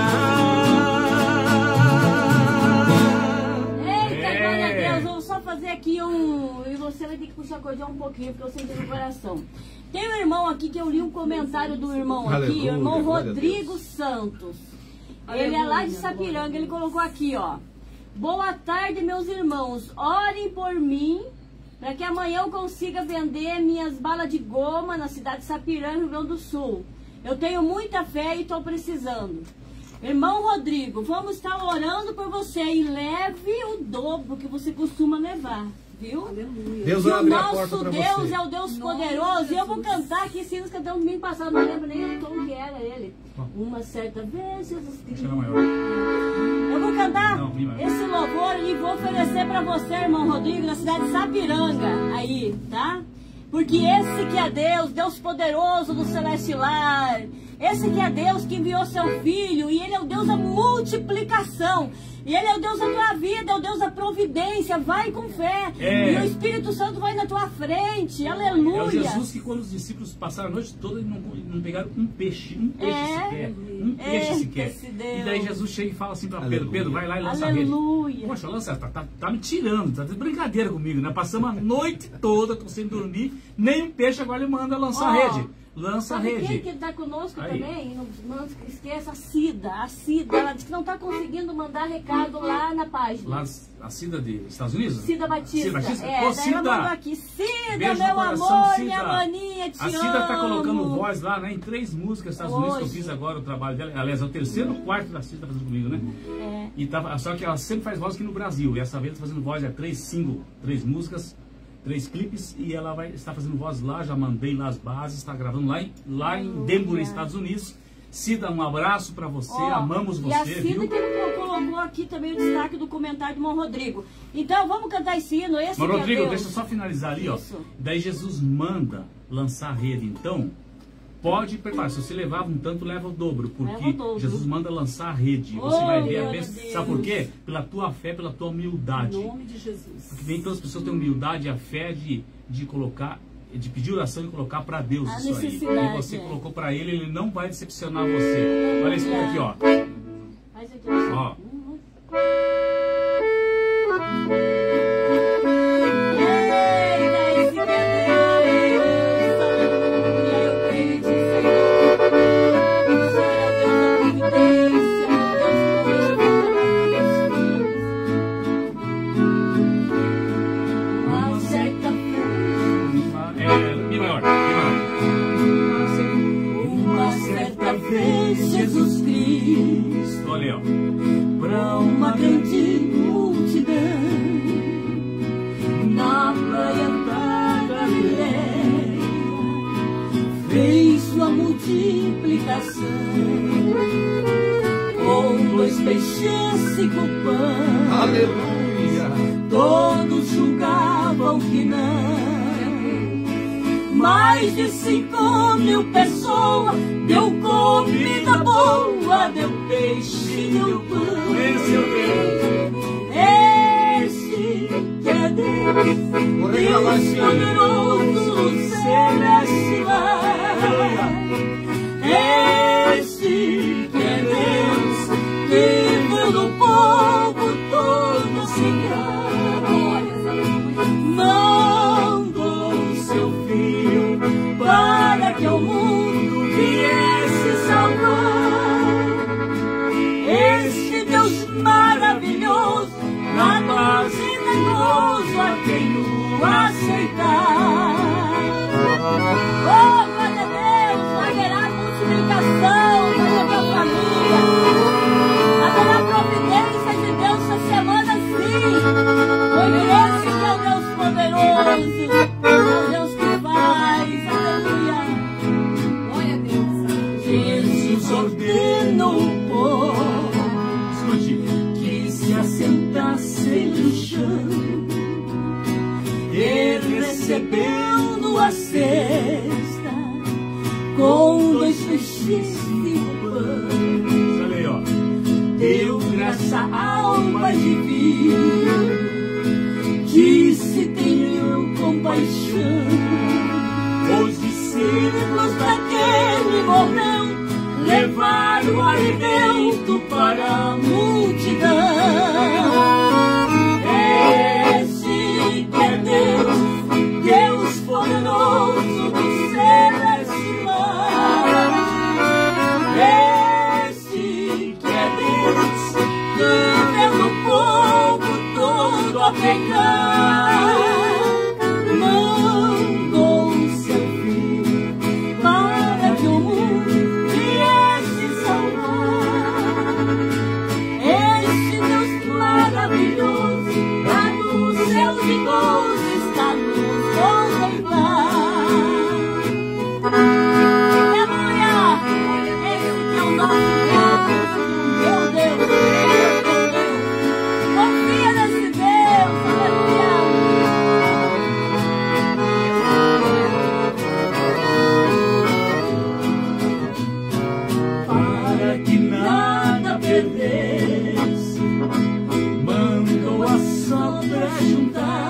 A: Eita, glória a Deus, vamos só fazer aqui e você vai ter que puxar acordar um pouquinho, porque eu senti no coração. Tem um irmão aqui que eu li um comentário do irmão aqui,
E: Aleluia,
A: o irmão
E: glória a
A: Rodrigo Santos. Ele é lá de Sapiranga, ele colocou aqui, ó. Boa tarde, meus irmãos. Orem por mim, para que amanhã eu consiga vender minhas balas de goma na cidade de Sapiranga, Rio Grande do Sul. Eu tenho muita fé e estou precisando. Irmão Rodrigo, vamos estar orando por você e leve o dobro que você costuma levar, viu?
E: Deus
A: Que
E: vai
A: o
E: abrir a porta
A: nosso
E: para
A: Deus
E: você.
A: é o Deus poderoso. E eu vou cantar aqui, esse hino cantamos domingo passado, não lembro nem o tom que era ele. Uma certa vez Jesus Cristo. Eu vou cantar esse louvor e vou oferecer para você, irmão Rodrigo, na cidade de Sapiranga, aí, tá? Porque esse que é Deus, Deus poderoso do celeste lar, esse que é Deus que enviou seu Filho, e Ele é o Deus da multiplicação, e Ele é o Deus da tua vida, é o Deus da providência. Vai com fé, e o Espírito Santo vai na tua frente, aleluia.
D: É o Jesus que quando os discípulos passaram a noite toda, eles não pegaram um peixe sequer, um peixe sequer. E daí Jesus chega e fala assim para Pedro, Pedro, vai lá e lança a rede. Poxa, lança, tá me tirando, tá de brincadeira comigo, né? Passamos a noite toda, tô sem dormir, nem um peixe, agora ele manda lançar a rede. Lança a rede.
A: Quem que está conosco
D: aí
A: também? Não esqueça a Cida. A Cida, ela disse que não está conseguindo mandar recado lá na página.
D: Lá, a Cida dos Estados Unidos?
A: Cida Batista.
D: Cida Batista?
A: É,
D: Ô,
A: daí ela mandou
D: Cida!
A: aqui. Cida,
D: Beijo
A: meu
D: no coração,
A: amor,
D: Cida.
A: minha maninha, te
D: A Cida
A: amo.
D: tá colocando voz lá, né, em 3 músicas dos Estados Unidos, que eu fiz agora o trabalho dela. Aliás, é o 3º ou 4º da Cida fazendo comigo, né?
A: É.
D: E só que ela sempre faz voz aqui no Brasil. E essa vez tá fazendo voz, 3 singles, 3 músicas, 3 clipes, e ela vai estar fazendo voz lá, já mandei lá as bases, está gravando lá em Denver, Estados Unidos. Cida, um abraço para você, amamos você,
A: e a Cida,
D: viu?
A: que ele colocou aqui também o destaque do comentário do irmão Rodrigo. Então, vamos cantar esse hino, esse
D: Mas,
A: que
D: Rodrigo,
A: é Deus.
D: deixa eu só finalizar ali,
A: Isso.
D: ó. Daí Jesus manda lançar a rede, então, pode preparar. Se você levava um tanto, leva o dobro, porque Jesus manda lançar a rede. Você vai ver a bênção. Sabe por quê? Pela tua fé, pela tua humildade.
A: Em nome de Jesus.
D: Porque nem todas as pessoas têm humildade e a fé de colocar, de pedir oração e colocar para Deus
A: A
D: isso aí.
A: necessidade,
D: E você colocou para Ele não vai decepcionar você. Olha isso aqui, ó.
A: Faz aqui,
D: Ó.
A: Jesus Cristo,
D: Olha, ó.
A: pra uma grande multidão na praia da Galileia fez sua multiplicação com 2 peixes e 5 pães.
E: Aleluia.
A: Todos julgavam que não. Mais de 5.000 pessoas deu comida boa, deu peixe, deu pão.
D: Esse é o Deus.
A: Esse que é Deus, Deus poderoso, celestial. Esse que é Deus, que veio do povo todo se mandou seu Filho para que o mundo viesse salvar. Este Deus maravilhoso
F: tenho aceitar.
A: Oh, glória a Deus, haverá multiplicação na tua família. Haverá providência de Deus essa semana, sim. Pois esse que é o Deus poderoso, é o Deus que faz. Aleluia. Glória a Deus.
F: Jesus ordena o povo que se assentasse no chão. Ele recebendo a cesta com 2 peixes e um pão.
D: Olha aí, ó.
F: Deu graça ao Pai divino, disse: tenham compaixão. Os discípulos daquele momento levaram o alimento para a multidão. Esse que é Deus, Deus poderoso do celestial. Esse que é Deus, que vendo o povo todo a pecar, mandou o seu filho para que o mundo viesse salvar. Esse Deus maravilhoso, lá nos céus de gozo, está nos contemplar. Aleluia! Esse que é o nosso Deus, meu Deus, meu Deus. Confia nesse Deus, aleluia! Para que nada perdesse, mandou a sobra juntar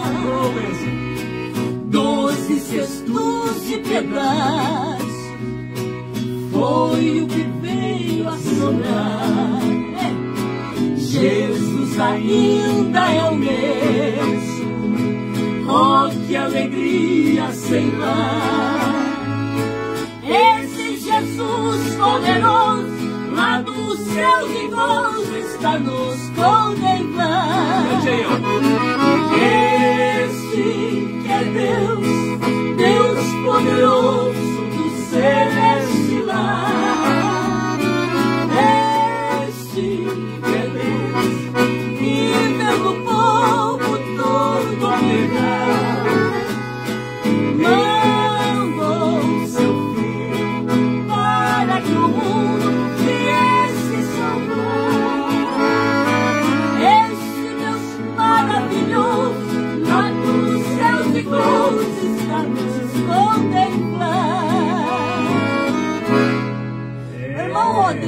F: 12 cestos de pedaços. Foi o que veio a sobrar. Jesus ainda é o mesmo. Oh, que alegria sem par. Esse Jesus poderoso, lá dos céus de gozo, está nos contemplando. Esse que é Deus, Deus poderoso do celestial. Esse que é Deus, que pelo povo todo a pegar, mandou seu filho para que o mundo viesse salvar. Esse Deus maravilhoso, lá dos céus de gozo, está nos contemplando. Irmão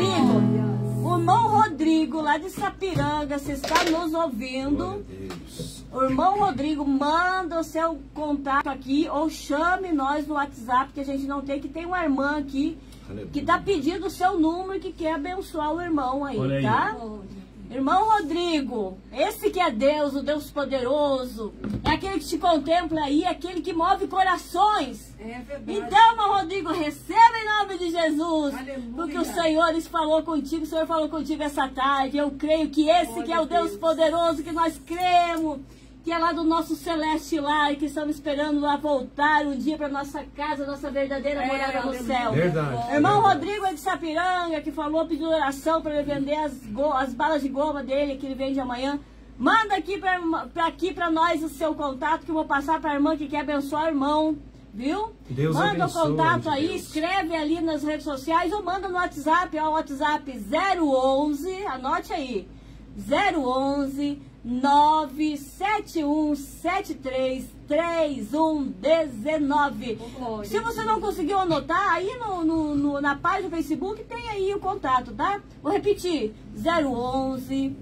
F: Rodrigo, lá de Sapiranga, se está nos ouvindo, o irmão Rodrigo, manda o seu contato aqui ou chame nós no WhatsApp, que a gente não tem, que tem uma irmã aqui que está pedindo o seu número e que quer abençoar o irmão aí, tá? Irmão Rodrigo, esse que é Deus, o Deus poderoso, é aquele que te contempla aí, é aquele que move corações. É verdade. Então, irmão Rodrigo, receba em nome de Jesus. Aleluia. Porque o Senhor falou contigo, o Senhor falou contigo essa tarde. Eu creio que esse que é o Deus poderoso, que nós cremos, que é lá do nosso celeste lar, e que estamos esperando lá voltar um dia para nossa casa, nossa verdadeira morada no céu. Verdade. Irmão Rodrigo é de Sapiranga, que falou, pediu oração para ele vender as balas de goma dele, que ele vende amanhã. Manda aqui para nós o seu contato, que eu vou passar para a irmã que quer abençoar o irmão, viu? Deus manda abençoe, o contato aí, Deus. Escreve ali nas redes sociais ou manda no WhatsApp, ó, o WhatsApp 011, anote aí, 011 971733119. Se você não conseguiu anotar, aí na página do Facebook tem aí o contato, tá? Vou repetir, 011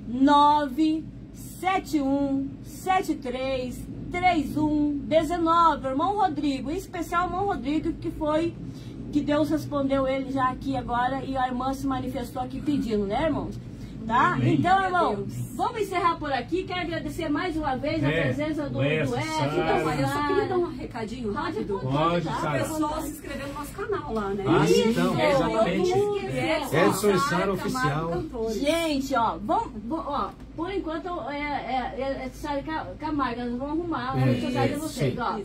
F: 971733119. Irmão Rodrigo, em especial o irmão Rodrigo, que Deus respondeu ele já aqui agora, e a irmã se manifestou aqui pedindo, né, irmãos?
A: Tá?
D: Amém.
A: Então, irmão, vamos encerrar por aqui. Quero agradecer mais uma vez a presença do Edson.
C: Então, eu só queria dar um recadinho rápido.
D: Pode,
C: O
D: Sara.
C: pessoal se inscrever no nosso canal lá, né?
E: Ah,
A: Isso,
E: então,
D: exatamente.
E: Edson e Sara Oficial.
A: Gente, ó, ó, por enquanto Sara Camargo, nós vamos arrumar a rede social de vocês,
E: sim.
A: ó.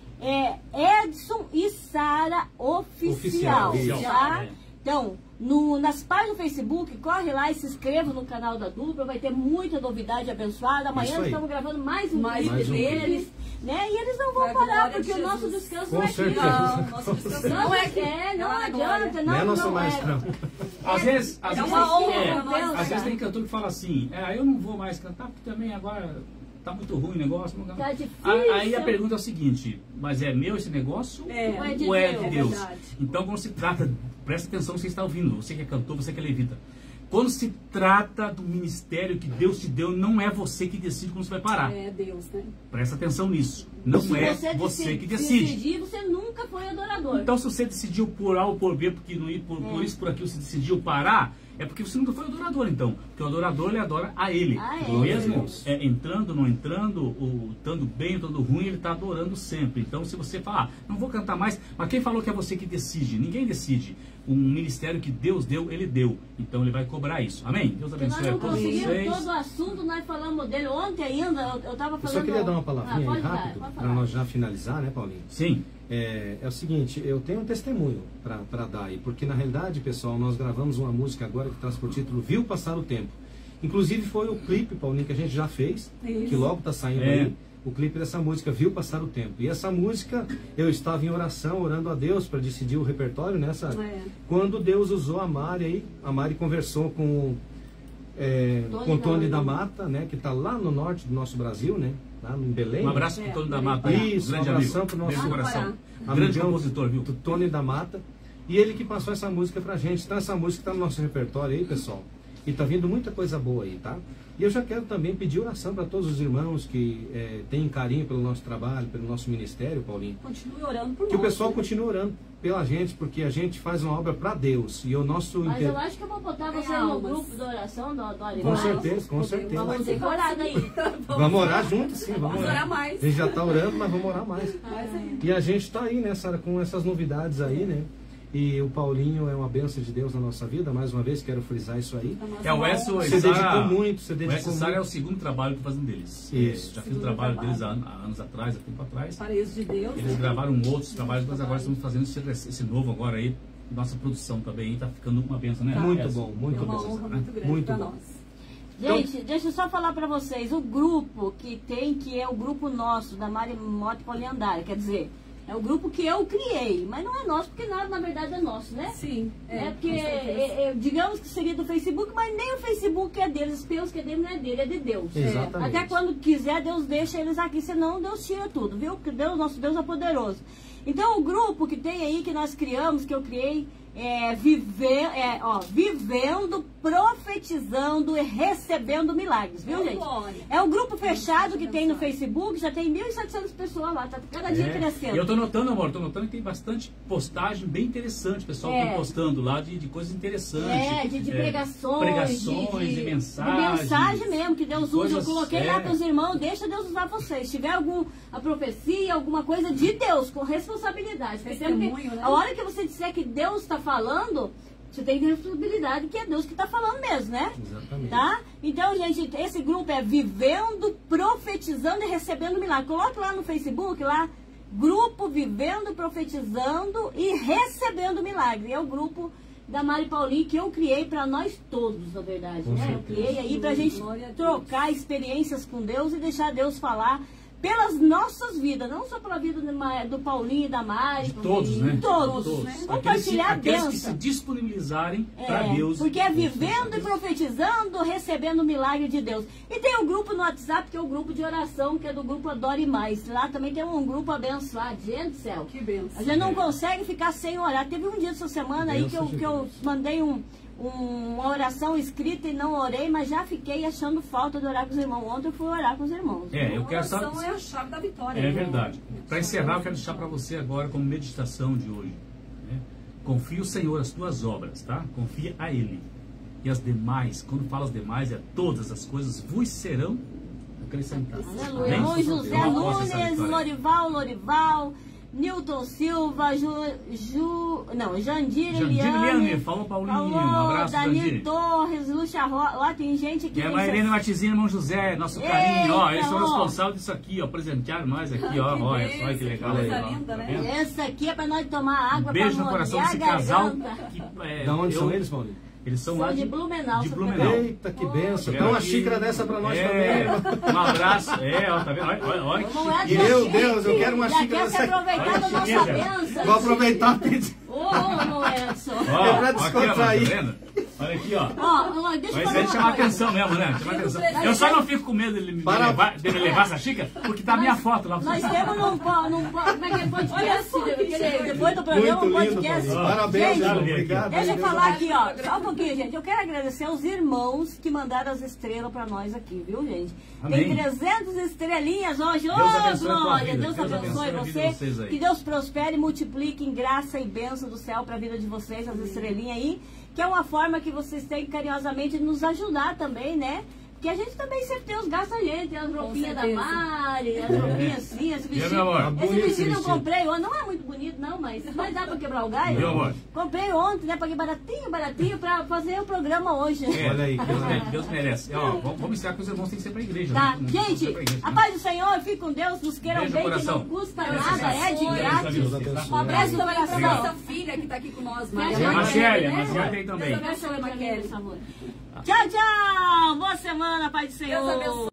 A: Edson e Sara Oficial,
E: Oficial,
A: tá?
D: é.
A: Então, nas páginas do Facebook, corre lá e se inscreva no canal da dupla, vai ter muita novidade abençoada. Amanhã
E: Isso
A: nós
E: aí.
A: estamos gravando mais um
C: Mais
A: vídeo
E: um
A: deles, né? E eles não vão
C: Pra
A: parar,
C: glória
A: porque
C: de
A: o nosso
C: Jesus.
A: descanso
E: Com
A: não é aqui.
E: certeza.
C: Não, nosso descanso não é aqui.
A: Não
C: Lá na glória.
A: adianta,
E: Não é nossa
A: não
E: mais,
A: é.
E: não.
D: Às vezes,
C: É uma honra
D: é,
C: pra nós,
D: às vezes
A: cara.
D: tem cantor que fala assim, eu não vou mais cantar porque também agora tá muito ruim o negócio. Não...
A: Tá difícil.
D: Aí a pergunta é o seguinte, mas é meu esse negócio
C: É,
D: ou é de
A: é
D: Deus?
C: verdade.
D: Então quando se trata, presta atenção no que você está ouvindo, você que é cantor, você que é levita. Quando se trata do ministério que Deus te deu, não é você que decide quando você vai parar.
C: É Deus, né?
D: Presta atenção nisso. Não
A: Se
D: é
A: você
D: você que decide.
A: decidir, você nunca foi adorador.
D: Então, se você decidiu por A ou por B, porque não ir por isso, por aquilo, você decidiu parar, é porque você nunca foi adorador, então. Porque o adorador, ele adora a ele.
A: A ele.
D: Mesmo entrando, não entrando, ou estando bem, estando ruim, ele está adorando sempre. Então, se você falar, não vou cantar mais, mas quem falou que é você que decide? Ninguém decide. Um ministério que Deus deu, ele deu. Então, ele vai cobrar isso. Amém? Deus
A: Porque nós
D: abençoe a
A: não
D: todos
A: conseguimos
D: vocês.
A: todo o assunto, nós falamos dele ontem ainda, eu estava
E: Eu
A: falando...
E: só queria dar uma palavrinha aí
A: pode dar,
E: rápido,
A: pode
E: para
A: falar.
E: nós já finalizar, né, Paulinho?
D: Sim.
E: É o seguinte, eu tenho um testemunho para dar aí, porque na realidade, pessoal, nós gravamos uma música agora que traz por título Viu Passar o Tempo. Inclusive foi o clipe, Paulinho, que a gente já fez,
C: Isso.
E: que logo está saindo
D: É.
E: aí, o clipe dessa música, Viu Passar o Tempo. E essa música, eu estava em oração, orando a Deus para decidir o repertório, né, Sara?
C: É.
E: Quando Deus usou a Mari aí, a Mari conversou com o Tony da Mata, né, que está lá no norte do nosso Brasil, né, lá em Belém.
D: Um abraço para o Tony da Mata.
E: Isso,
D: grande
E: um abração
D: amigo.
E: pro nosso-
D: Beijo no coração.
E: Amigão
D: Grande compositor, viu?
E: do Tony da Mata. E ele que passou essa música pra gente. Então essa música tá no nosso repertório aí, pessoal. E tá vindo muita coisa boa aí, tá? E eu já quero também pedir oração para todos os irmãos que têm carinho pelo nosso trabalho, pelo nosso ministério, Paulinho.
C: Continue orando por nós.
E: Que o pessoal
C: né?
E: continue orando pela gente, porque a gente faz uma obra para Deus. E o nosso
A: Mas
E: inter...
A: eu acho que eu vou botar
C: Tem
A: você no
C: almas.
A: grupo de oração do Animais.
E: Com certeza, com certeza.
A: Vamos ter coragem aí.
E: Vamos orar juntos, sim, vamos
C: Vamos
E: orar.
C: orar mais.
E: A gente já tá orando, mas vamos orar mais.
C: Mas aí,
E: E a gente tá aí, né, Sara, com essas novidades aí, né? E o Paulinho é uma bênção de Deus na nossa vida, mais uma vez, quero frisar isso aí.
C: pra nós
D: É o
C: uma
D: Edson
C: honra.
E: Você
D: e Sara-
E: dedicou muito, você
D: O
E: dedicou
D: Edson e Sara é o
E: muito.
D: segundo trabalho que fazem deles.
E: Isso.
D: Já fiz o
C: Segundo
D: trabalho
C: trabalho.
D: deles há anos atrás, há tempo atrás.
C: Paraíso de Deus.
D: Eles
C: né?
D: gravaram outros trabalhos, mas agora estamos fazendo esse novo agora aí. Nossa produção também está ficando uma benção, né?
E: Muito
D: Edson?
E: bom, muito
C: É uma
E: bom.
C: honra muito grande
E: Muito
C: para
E: bom.
C: nós.
A: Gente, deixa eu só falar pra vocês, o grupo que tem, que é o grupo nosso, da Mari Moto Poliandara, quer dizer, é o grupo que eu criei, mas não é nosso, porque nada na verdade é nosso, né?
C: Sim.
A: É, porque,
C: com certeza.
A: digamos que seria do Facebook, mas nem o Facebook é deles, os peões que é dele não é dele, é de Deus.
E: Exatamente.
A: Até quando quiser, Deus deixa eles aqui, senão Deus tira tudo, viu? Porque Deus, nosso Deus é poderoso. Então o grupo que tem aí, que nós criamos, que eu criei, vivendo, profetizando e recebendo milagres, viu, gente?
C: Glória.
A: É um grupo fechado que tem no Facebook, já tem 1.700 pessoas lá, tá cada dia crescendo.
D: E eu tô notando, amor, tô notando que tem bastante postagem bem interessante. O pessoal tá postando lá de coisas interessantes.
A: De pregações.
D: Pregações
A: de
D: e mensagens.
A: De mensagem mesmo, que Deus usa. Eu
D: coisas,
A: coloquei lá para os irmãos, deixa Deus usar vocês. Se tiver a profecia, alguma coisa de Deus, com responsabilidade.
C: Testemunho,
A: Porque
C: né?
A: a hora que você disser que Deus está falando, você tem responsabilidade que é Deus que está falando mesmo, né?
E: Exatamente.
A: Tá? Então, gente, esse grupo é Vivendo, Profetizando e Recebendo Milagre. Coloque lá no Facebook, lá, Grupo Vivendo, Profetizando e Recebendo Milagre. É o grupo da Mari Paulinho que eu criei para nós todos, na verdade.
E: Com
A: Né? Eu
E: certeza.
A: criei aí para a gente
C: Glória a Deus.
A: trocar experiências com Deus e deixar Deus falar pelas nossas vidas, não só pela vida do Paulinho e da Mari.
D: De todos, né?
A: De todos.
C: Todos, né?
A: Compartilhar a
D: Aqueles que
A: bênção.
D: se disponibilizarem para Deus.
A: Porque é vivendo e profetizando, recebendo o milagre de Deus. E tem um grupo no WhatsApp, que é o grupo de oração, que é do grupo Adore Mais. Lá também tem um grupo abençoado. Gente do céu.
C: Que bênção.
A: A gente não consegue ficar sem orar. Teve um dia dessa semana aí que eu mandei uma oração escrita e não orei, mas já fiquei achando falta de orar com os irmãos. Ontem eu fui orar com os irmãos.
D: Eu quero
C: oração
D: saber.
C: é a chave da vitória.
D: É
C: né?
D: verdade. Para encerrar, eu quero deixar para você agora como meditação de hoje. Né? Confia o Senhor as tuas obras, tá? Confia a Ele. E as demais, quando fala as demais, é todas as coisas vos serão acrescentadas.
A: Aleluia.
D: Amém?
A: Irmão José
D: Eu aposto essa
A: Nunes,
D: vitória.
A: Lorival, Nilton Silva, Jandir
D: Eliane, falou Paulinho, um abraço,
A: Danilo
D: Jandir.
A: Torres, Lúcia Rosa, ó, tem gente que...
D: É a Marilene Martizinho, irmão José, nosso carinho, ó, eles são
A: Eita, ó.
D: responsáveis disso aqui, ó, presentearam nós aqui, ó, olha só que legal aí,
C: Coisa
D: ó,
C: linda,
D: tá
C: né?
D: vendo?
A: Essa aqui é pra nós tomar água,
D: Beijo
A: pra
D: no coração
A: molhar
D: desse
A: a
D: casal.
A: garganta.
D: Que,
E: Da onde são eles, Paulinho?
D: Eles são
A: São
D: lá
A: de Blumenau,
D: de
A: Santa
D: Blumenau.
E: Eita, que benção.
D: É,
E: Dá uma
D: e-
E: xícara dessa pra nós
D: É,
E: também.
D: um abraço, ó, tá vendo? Olha que
A: Vamos lá,
D: chique.
E: Meu
A: gente.
E: Deus, eu quero uma
A: Já
E: xícara
A: quer se
E: dessa.
A: aproveitar da
D: Olha que
A: nossa
D: chiqueza.
A: bênção.
E: Vou aproveitar a pizza.
A: Ô, irmão Edson.
D: Ó,
E: É pra
D: aqui, ó,
E: descontrair.
D: tá vendo? Olha aqui, ó.
A: Ó, deixa eu
D: Mas
A: falar
D: aí
A: uma
D: chama
A: coisa.
D: atenção mesmo, né? Chama atenção. Eu só não fico com medo dele me levar essa xícara, porque tá a minha foto lá.
A: Nós temos num como é que é podcast? Depois do programa, um
E: Muito lindo,
A: podcast.
E: Paulinho. Parabéns,
A: Gente,
E: Paulinho. Obrigado.
A: deixa eu
E: Deus
A: falar
E: abençoe.
A: aqui, ó. Só um pouquinho, gente. Eu quero agradecer aos irmãos que mandaram as estrelas pra nós aqui, viu, gente?
D: Amém.
A: Tem 300 estrelinhas hoje. Ô,
D: Deus abençoe a tua
A: glória!
D: vida.
A: Deus
D: Deus
A: abençoe
D: abençoe a vida
A: você.
D: de vocês aí.
A: Que Deus prospere e multiplique em graça e bênção do céu pra vida de vocês, as estrelinhas aí. Que é uma forma que vocês têm carinhosamente de nos ajudar também, né? Porque a gente também sempre tem os gastos alheios, tem as roupinhas da
C: certeza.
A: Mari, as roupinhas assim, esse
D: meu
A: vestido.
D: amor?
A: Esse
E: Bonito esse
A: vestido eu
E: vestido.
A: comprei ontem, não é muito bonito não, mas dá pra quebrar o galho.
D: Meu amor?
A: Comprei ontem, né? Paguei baratinho pra fazer o programa hoje.
D: É,
E: Olha aí, que
D: Deus merece. Ó, vamos ensinar que os irmãos têm que ser pra igreja.
A: Tá,
D: né?
A: gente,
D: Sempre pra igreja,
A: a
D: né?
A: paz do Senhor, fique com Deus, nos queiram
D: Beijo no
A: bem, que
D: coração.
A: não custa
D: Deus
A: nada,
D: abençoe.
A: é de
D: Deus
A: grátis.
D: abençoe.
C: Um abraço também pra
D: Obrigado.
C: nossa filha que tá aqui com nós,
A: E a
C: Maria.
D: É, Marcele,
A: né?
D: Marcele tem também.
C: Deus abençoe, Maquele.
A: Tchau, tchau! Boa semana, Pai do Senhor!
C: Deus abençoe.